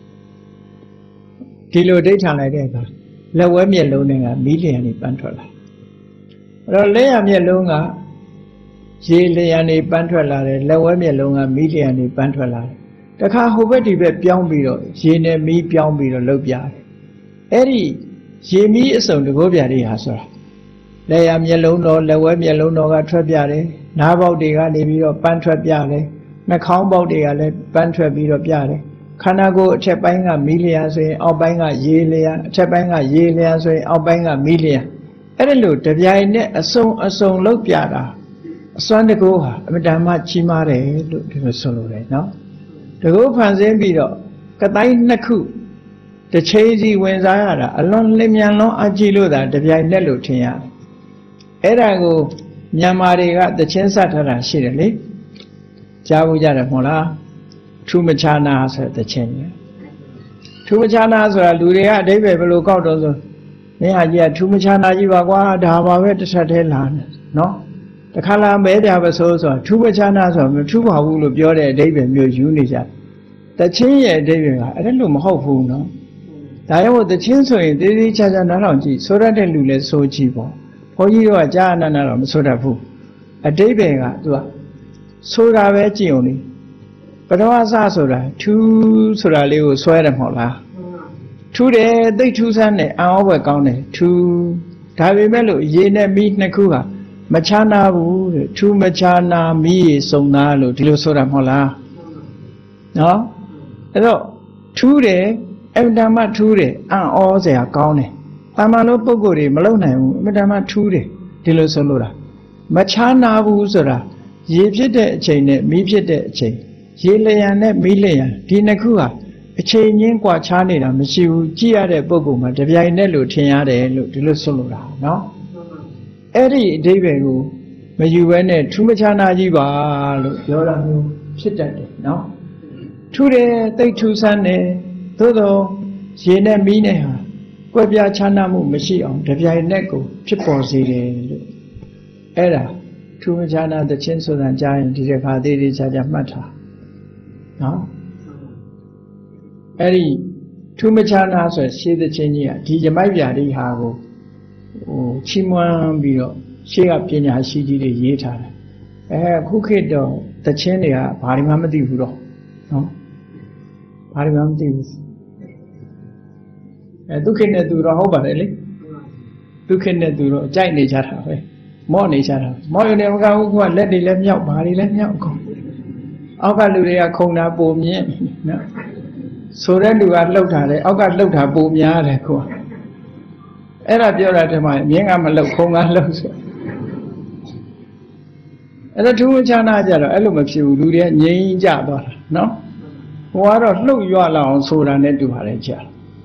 ဒီလိုဒိဋ္ဌံလိုက်တဲ့အခါလက်ဝဲမျက်လုံးထဲကမီးလျှံတွေပန်းထွက်လာအဲ့တော့လက်ရမျက်လုံးကရေလျှံတွေပန်းထွက်လာတယ်လက်ဝဲမျက်လုံးကမီးလျှံတွေပန်းထွက်လာတယ်တခါဟိုဘက်ဒီဘက်ပြောင်းပြီးတော့ရေနဲ့မီးပြောင်းပြီးတော့လှုပ်ပြတယ်အဲ့ဒီရေမီးအစုံတကောပြတွေဟာဆိုတာလက်ရမျက်လုံးတော်လက်ဝဲမျက်လုံးတော်ကထွက်ပြတယ်နားပေါက်တွေကနေပြီးတော့ပန်းထွက်ပြတယ်နှာခေါင်းပေါက်တွေကလည်းပန်းထွက်ပြီးတော့ပြတယ်ခန္ဓာကိုယ်အထက်ပိုင်းကမီးလျှံဆိုရင်အောက်ပိုင်းကရေလျှံအထက်ပိုင်းကရေလျှံဆိုရင်အောက်ပိုင်းကမီးလျှံအဲ့ဒါလို့တပြိုင်နဲ့အစုံအစုံလှုပ်ပြတာအစွမ်းတကူဟာအမတန်မှကြီးမားတယ်လို့ဒီလိုဆိုလိုတယ်နော်တကူဖန်ဆင်းပြီးတော့ကတိုင်းနှစ်ခုတစ်ချိန်စီဝင်စားရတာအလွန်လျင်မြန်လွန်အကြည့်လို့သာတပြိုင်နဲ့လို့ထင်ရတယ်အဲ့ဒါကိုမြန်မာတွေကသချင်းဆက်ထားတာရှိတယ်လေကြားဘူးကြတယ်မဟုတ်လားထူးမချာနာဆိုတဲ့သချင်းကြီးထူးမချာနာဆိုတာလူတွေကအဓိပ္ပာယ်ဘယ်လိုကောက်တော့ဆိုမင်းဟာကြီးကထူးမချာနာကြီးပါကွာဒါပါပဲတစ်ဆက်တည်းလာနေနော်တခါလာမဲကြပါဆိုဆိုတာထူးမချာနာဆိုတာမထူးပါဘူးလို့ပြောတဲ့အဓိပ္ပာယ်မျိုးယူနေကြတချင်းရဲ့အဓိပ္ပာယ်ကအဲ့ဒါလို့မဟုတ်ဘူးနော်ဒါကြောင့်တချင်းဆိုရင်သေးသေးချာချာနားထောင်ကြည့်ဆိုရတဲ့လူလည်းဆိုကြည့်ပေါ့ဘုန်းကြီးတို့ကကြားအနန္ဒတော့မဆိုတတ်ဘူးအဓိပ္ပာယ်ကသူကဆိုတာပဲကြည့်အောင်လေပထမစဆိုတာထူးဆိုတာလေးကိုဆွဲတယ်မဟုတ်လားထူးတယ်သိထူးဆန်းတယ်အံ့ဩဖွယ်ကောင်းတယ်ထူးဒါပေမဲ့လို့ရေနဲ့မီးနှစ်ခုဟာမချာနာဘူးတဲ့ထူးမချာနာမီးရေစုံသားလို့ဒီလိုဆိုတာမဟုတ်လားနော်အဲ့တော့ထူးတယ်အမှန်တမ်းထူးတယ်အံ့ဩစရာကောင်းတယ်တာမန်လို့ပုံကိုယ်တွေမလုံနိုင်ဘူးအမှန်တမ်းထူးတယ်ဒီလိုဆိုလို့တာမချာနာဘူးဆိုတာရေဖြစ်တဲ့အချိန်နဲ့မီးဖြစ်တဲ့အချိန်ရေလျှံနဲ့မီးလျှံဒီနှစ်ခုဟာအချိန်ချင်းကွာခြားနေတာမရှိဘူးကြည့်ရတဲ့ပုံကောင်မှာတပြိုင်နက်လို့ထင်ရတယ်လို့ဒီလိုဆိုလို့တာနော်အဲ့ဒီအဓိပ္ပာယ်ကိုမယူဘဲနဲ့ထူးမခြားနာကြီးပါလို့ပြောတာမျိုးဖြစ်တတ်တယ်နော်ထူးတယ်သိထူးဆန်းတယ်သို့တော့ရေနဲ့မီးနဲ့ဟာကွဲပြားခြားနာမှုမရှိအောင်တပြိုင်နက်ကိုဖြစ်ပေါ်စေတယ်လို့အဲ့ဒါထူးမခြားနာသချင်းဆိုတာကြားရင်ဒီတစ်ခါသေးသေးချာချာမှတ်ထားနော်အဲ့ဒီထူးမခြားနာဆိုရှေးသချင်းကြီးကဒီရမိုက်ပြာလေးဟာကိုဟိုချီးမွမ်းပြီးတော့ရှေးကပညာရှိကြီးတွေရေးထားတယ်အဲခုခေတ်တော့သချင်းတွေကဘာမှမသိဘူးတော့နော်ဘာမှမသိဘူးအဲဒုက္ခနဲ့သူတော့ဟုတ်ပါတယ်လေဒုက္ခနဲ့သူတော့ကြိုက်နေကြတာပဲမော့နေကြတာမော့ရနေမကဘူးကလက်တွေလည်းမြောက်ဘာတွေလည်းမြောက်ကုန်အောက်ကလူတွေကခုံတာပုံမြင့်နော်ဆိုတဲ့လူကလှုပ်ထားတယ်အောက်ကလှုပ်တာပုံများတယ်ကိုအဲ့ဒါပြောတာတည်းမှမြင်းကမလှုပ်ခုံကလှုပ်ဆိုအဲ့ဒါသူ့ချာနာကြတော့အဲ့လိုမဖြစ်ဘူးလူတွေကငြိမ်းကြသွားတာနော်ဟိုကတော့လှုပ်ရွလာအောင်ဆိုတာနဲ့တူပါတယ်ကြာ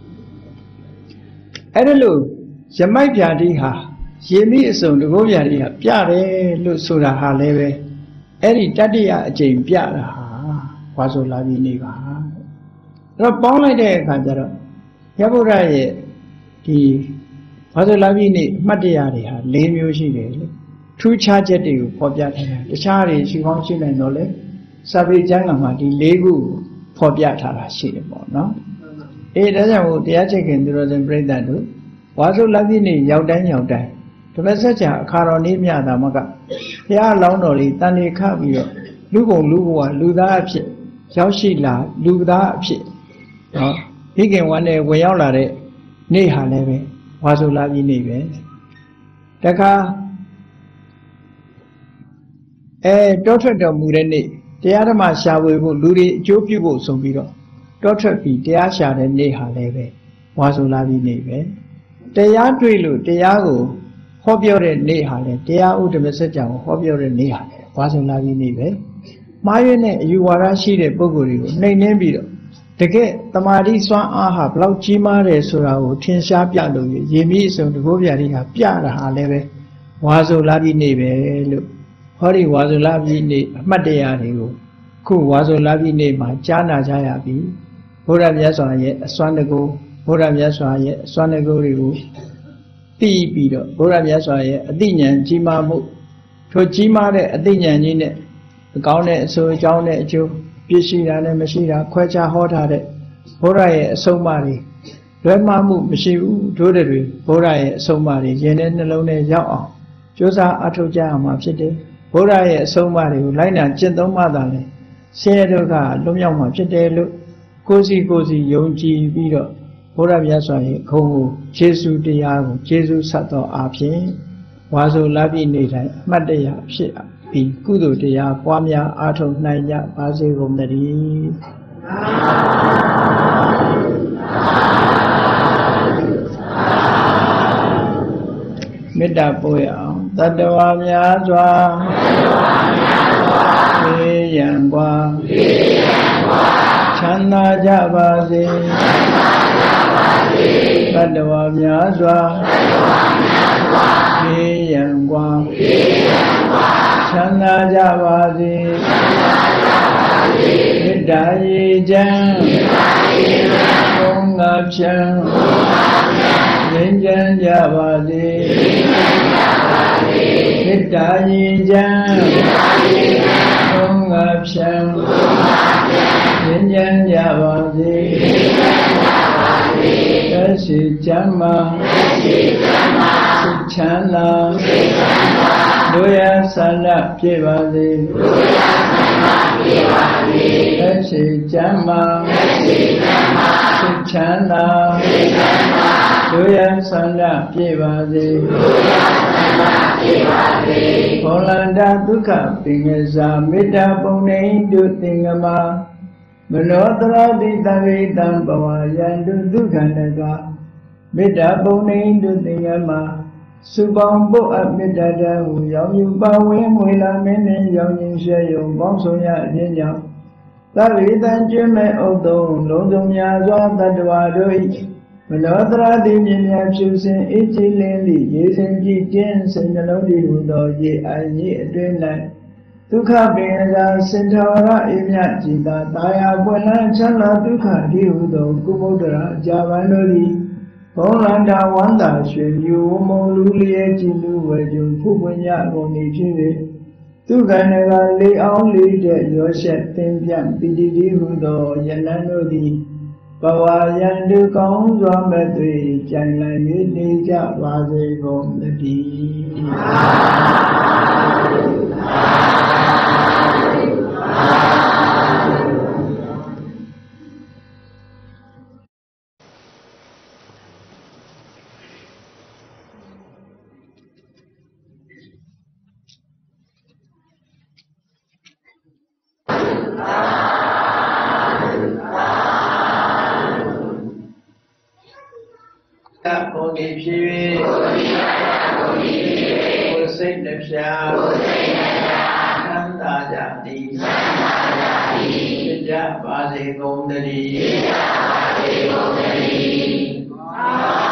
အဲ့ဒါလို့ရမိုက်ပြာတိဟာရေမိအစုံတကောပြာတိဟာပြတယ်လို့ဆိုတာဟာလည်းပဲအဲ့ဒီတတ္တိယအကျင့်ပြတာဟာဝါဆိုလာပြီးနေပါအဲ့တော့ပေါင်းလိုက်တဲ့အခါကျတော့ရဗုဒ္ဓရဲ့ဒီဝါဆိုလာပြီးနေအမှတ်တရတွေဟာ၄မျိုးရှိတယ်လေထူးခြားချက်တွေကိုဖော်ပြထားတာတခြားတွေရှိကောင်းရှိနိုင်တော့လေစာပေကျမ်းဂန်မှာဒီ၄ခုဖော်ပြထားတာရှိတယ်ပေါ့နော်အေးဒါကြောင့်မို့တရားချက်ခင်သူတော်စင်ပြိဿတို့ဝါဆိုလာပြီးနေရောက်တိုင်းရောက်တိုင်းဓမ္မစကြာအခါတော်နေ့မြတာမကဘုရားလောင်းတော်လေးတန်လေခပြီးတော့လူပုံလူဘဝလူသားအဖြစ်ရောက်ရှိလာလူသားအဖြစ်နော်ဒီခင်ဝမ်းနဲ့ဝင်ရောက်လာတဲ့နေ့ဟာလည်းပဲဝါဆိုလာပြီးနေပဲတခါအဲတောထွက်တော်မူတဲ့နေ့တရားဓမ္မရှာဝေဖို့လူတွေအကျိုးပြုဖို့ဆိုပြီးတော့တောထွက်ပြီးတရားရှာတဲ့နေ့ဟာလည်းပဲဝါဆိုလာပြီးနေပဲတရားတွေ့လို့တရားကိုဟောပြောတဲ့နေ့ဟာလည်းတရားဥဒ္ဓမစကြာကိုဟောပြောတဲ့နေ့ဟာလည်းဝါဆိုလာပြီးနေပဲမှားရွေးတဲ့အယူဝါဒရှိတဲ့ပုဂ္ဂိုလ်တွေကိုနှိမ်နှင်းပြီးတော့တကယ်တမာတိစွမ်းအားဟာဘလောက်ကြီးမားတယ်ဆိုတာကိုထင်ရှားပြလို့ရေမိအစုံတကောပြာတိဟာပြတာဟာလည်းပဲဝါဆိုလာပြီးနေပဲလို့ဟောဒီဝါဆိုလာပြီးနေအမှတ်တရတွေကိုခုဝါဆိုလာပြီးနေမှာကြားနာကြရပြီဘုရားမြတ်စွာရဲ့အစွမ်းတကောဘုရားမြတ်စွာရဲ့အစွမ်းတကောတွေကိုသိပြီးတော့ဘုရားမြတ်စွာရဲ့အသိဉာဏ်ကြီးမားမှုထိုကြီးမားတဲ့အသိဉာဏ်ကြီးနဲ့အကောင်းတဲ့အဆိုအကြောင်းနဲ့အကျိုးပြည့်ရှိတာနဲ့မရှိတာခွဲခြားဟောထားတဲ့ဘုရားရဲ့အဆုံးအမတွေလွဲမှားမှုမရှိဘူးတို့တွေဘုရားရဲ့အဆုံးအမတွေရင်ထဲနှလုံးထဲရောက်အောင်ကြိုးစားအထောက်ကြရမှာဖြစ်တယ်ဘုရားရဲ့အဆုံးအမတွေကိုလိုက်နာကျင့်သုံးမှသာလေဆင်းရဲဒုက္ခလွတ်မြောက်မှာဖြစ်တယ်လို့ကိုယ်စီကိုယ်စီယုံကြည်ပြီးတော့ဘုရားမြတ်စွာရဲ့ခုံကိုယေရှုတရားကိုယေရှုဆက်တော်အားဖြင့်ဝါဆိုလာပြီးနေတိုင်းအမှတ်တရဖြစ်ပြီးကုသိုလ်တရားပွားများအားထုတ်နိုင်ကြပါစေကုန်သတည်းမေတ္တာပို့ရအောင်တတ္တဝါများစွာသေရန်กว่าချမ်းသာကြပါစေတတ္တဝါများစွာသေရန်กว่าချမ်းသာကြပါစေမေတ္တာရေချမ်းဘုံငါဖြံငြိမ်းချမ်းကြပါစေမေတ္တာရေချမ်းဘုံငါဖြံငြိမ်းချမ်းကြပါစေသက်ရှိချမ်းသာစိတ်ချမ်းသာတို့ရဆန္ဒပြည့်ပါစေသက်ရှိချမ်းသာစိတ်ချမ်းသာတို့ရဆန္ဒပြည့်ပါစေဘောလန္တာဒုက္ခပင်္ဂစာမေတ္တာပုံနေတုသင်္ကမမနောတရတိတဝိတံဘဝယန္တုဒုက္ခန္တကမေတ္တာပုံနေတုသင်္ကမစုပေါင်းပုအပ်မေတ္တာတဟုရောင်ယူပါဝင်ငွေလာမင်းနှင့်ရောင်ရင်ရှဲယုံပေါင်းဆောင်ရခြင်းကြောင့်သဗ္ဗေတံကျွမ်းမဲ့ဥဒ္ဒုံလုံးစုံများစွာတတ္တဝါတို့၏မနောတရတိမြင်များဖြူစင်အေးချီလင်းသည့်ရေစင်ကြည်ခြင်းစိတ်နှလုံးတည်ဟူသောရေအိုင်ကြီးအတွင်း၌ဒုက္ခပင်သာစင်ထာဝရအေးမြကြည်သာတာယာပွင့်လန်းချမ်းသာဒုက္ခတည်ဟူသောကုဗုဒ္ဓရာအကြပန်တို့သည်ဘုံလန္တာဝန္တာရွှေပြူမုံလူလျက်ကြည်လူဝဲကျုံဖုပွင့်ရကုန်၏ဖြစ်၍ဒုက္ခနကလေးအောင်လေးတဲ့ရောရှက်သင်ပြပီတိတည်ဟူသောယနံတို့သည်ဘဝယန္တုကောင်းစွာမဲ့သွေကြံလည်နေကြပါစေကုန်သတည်းစိတ်နှပြသံသာကြသည်ဖြစ်ကြပါစေကုန်သတည်း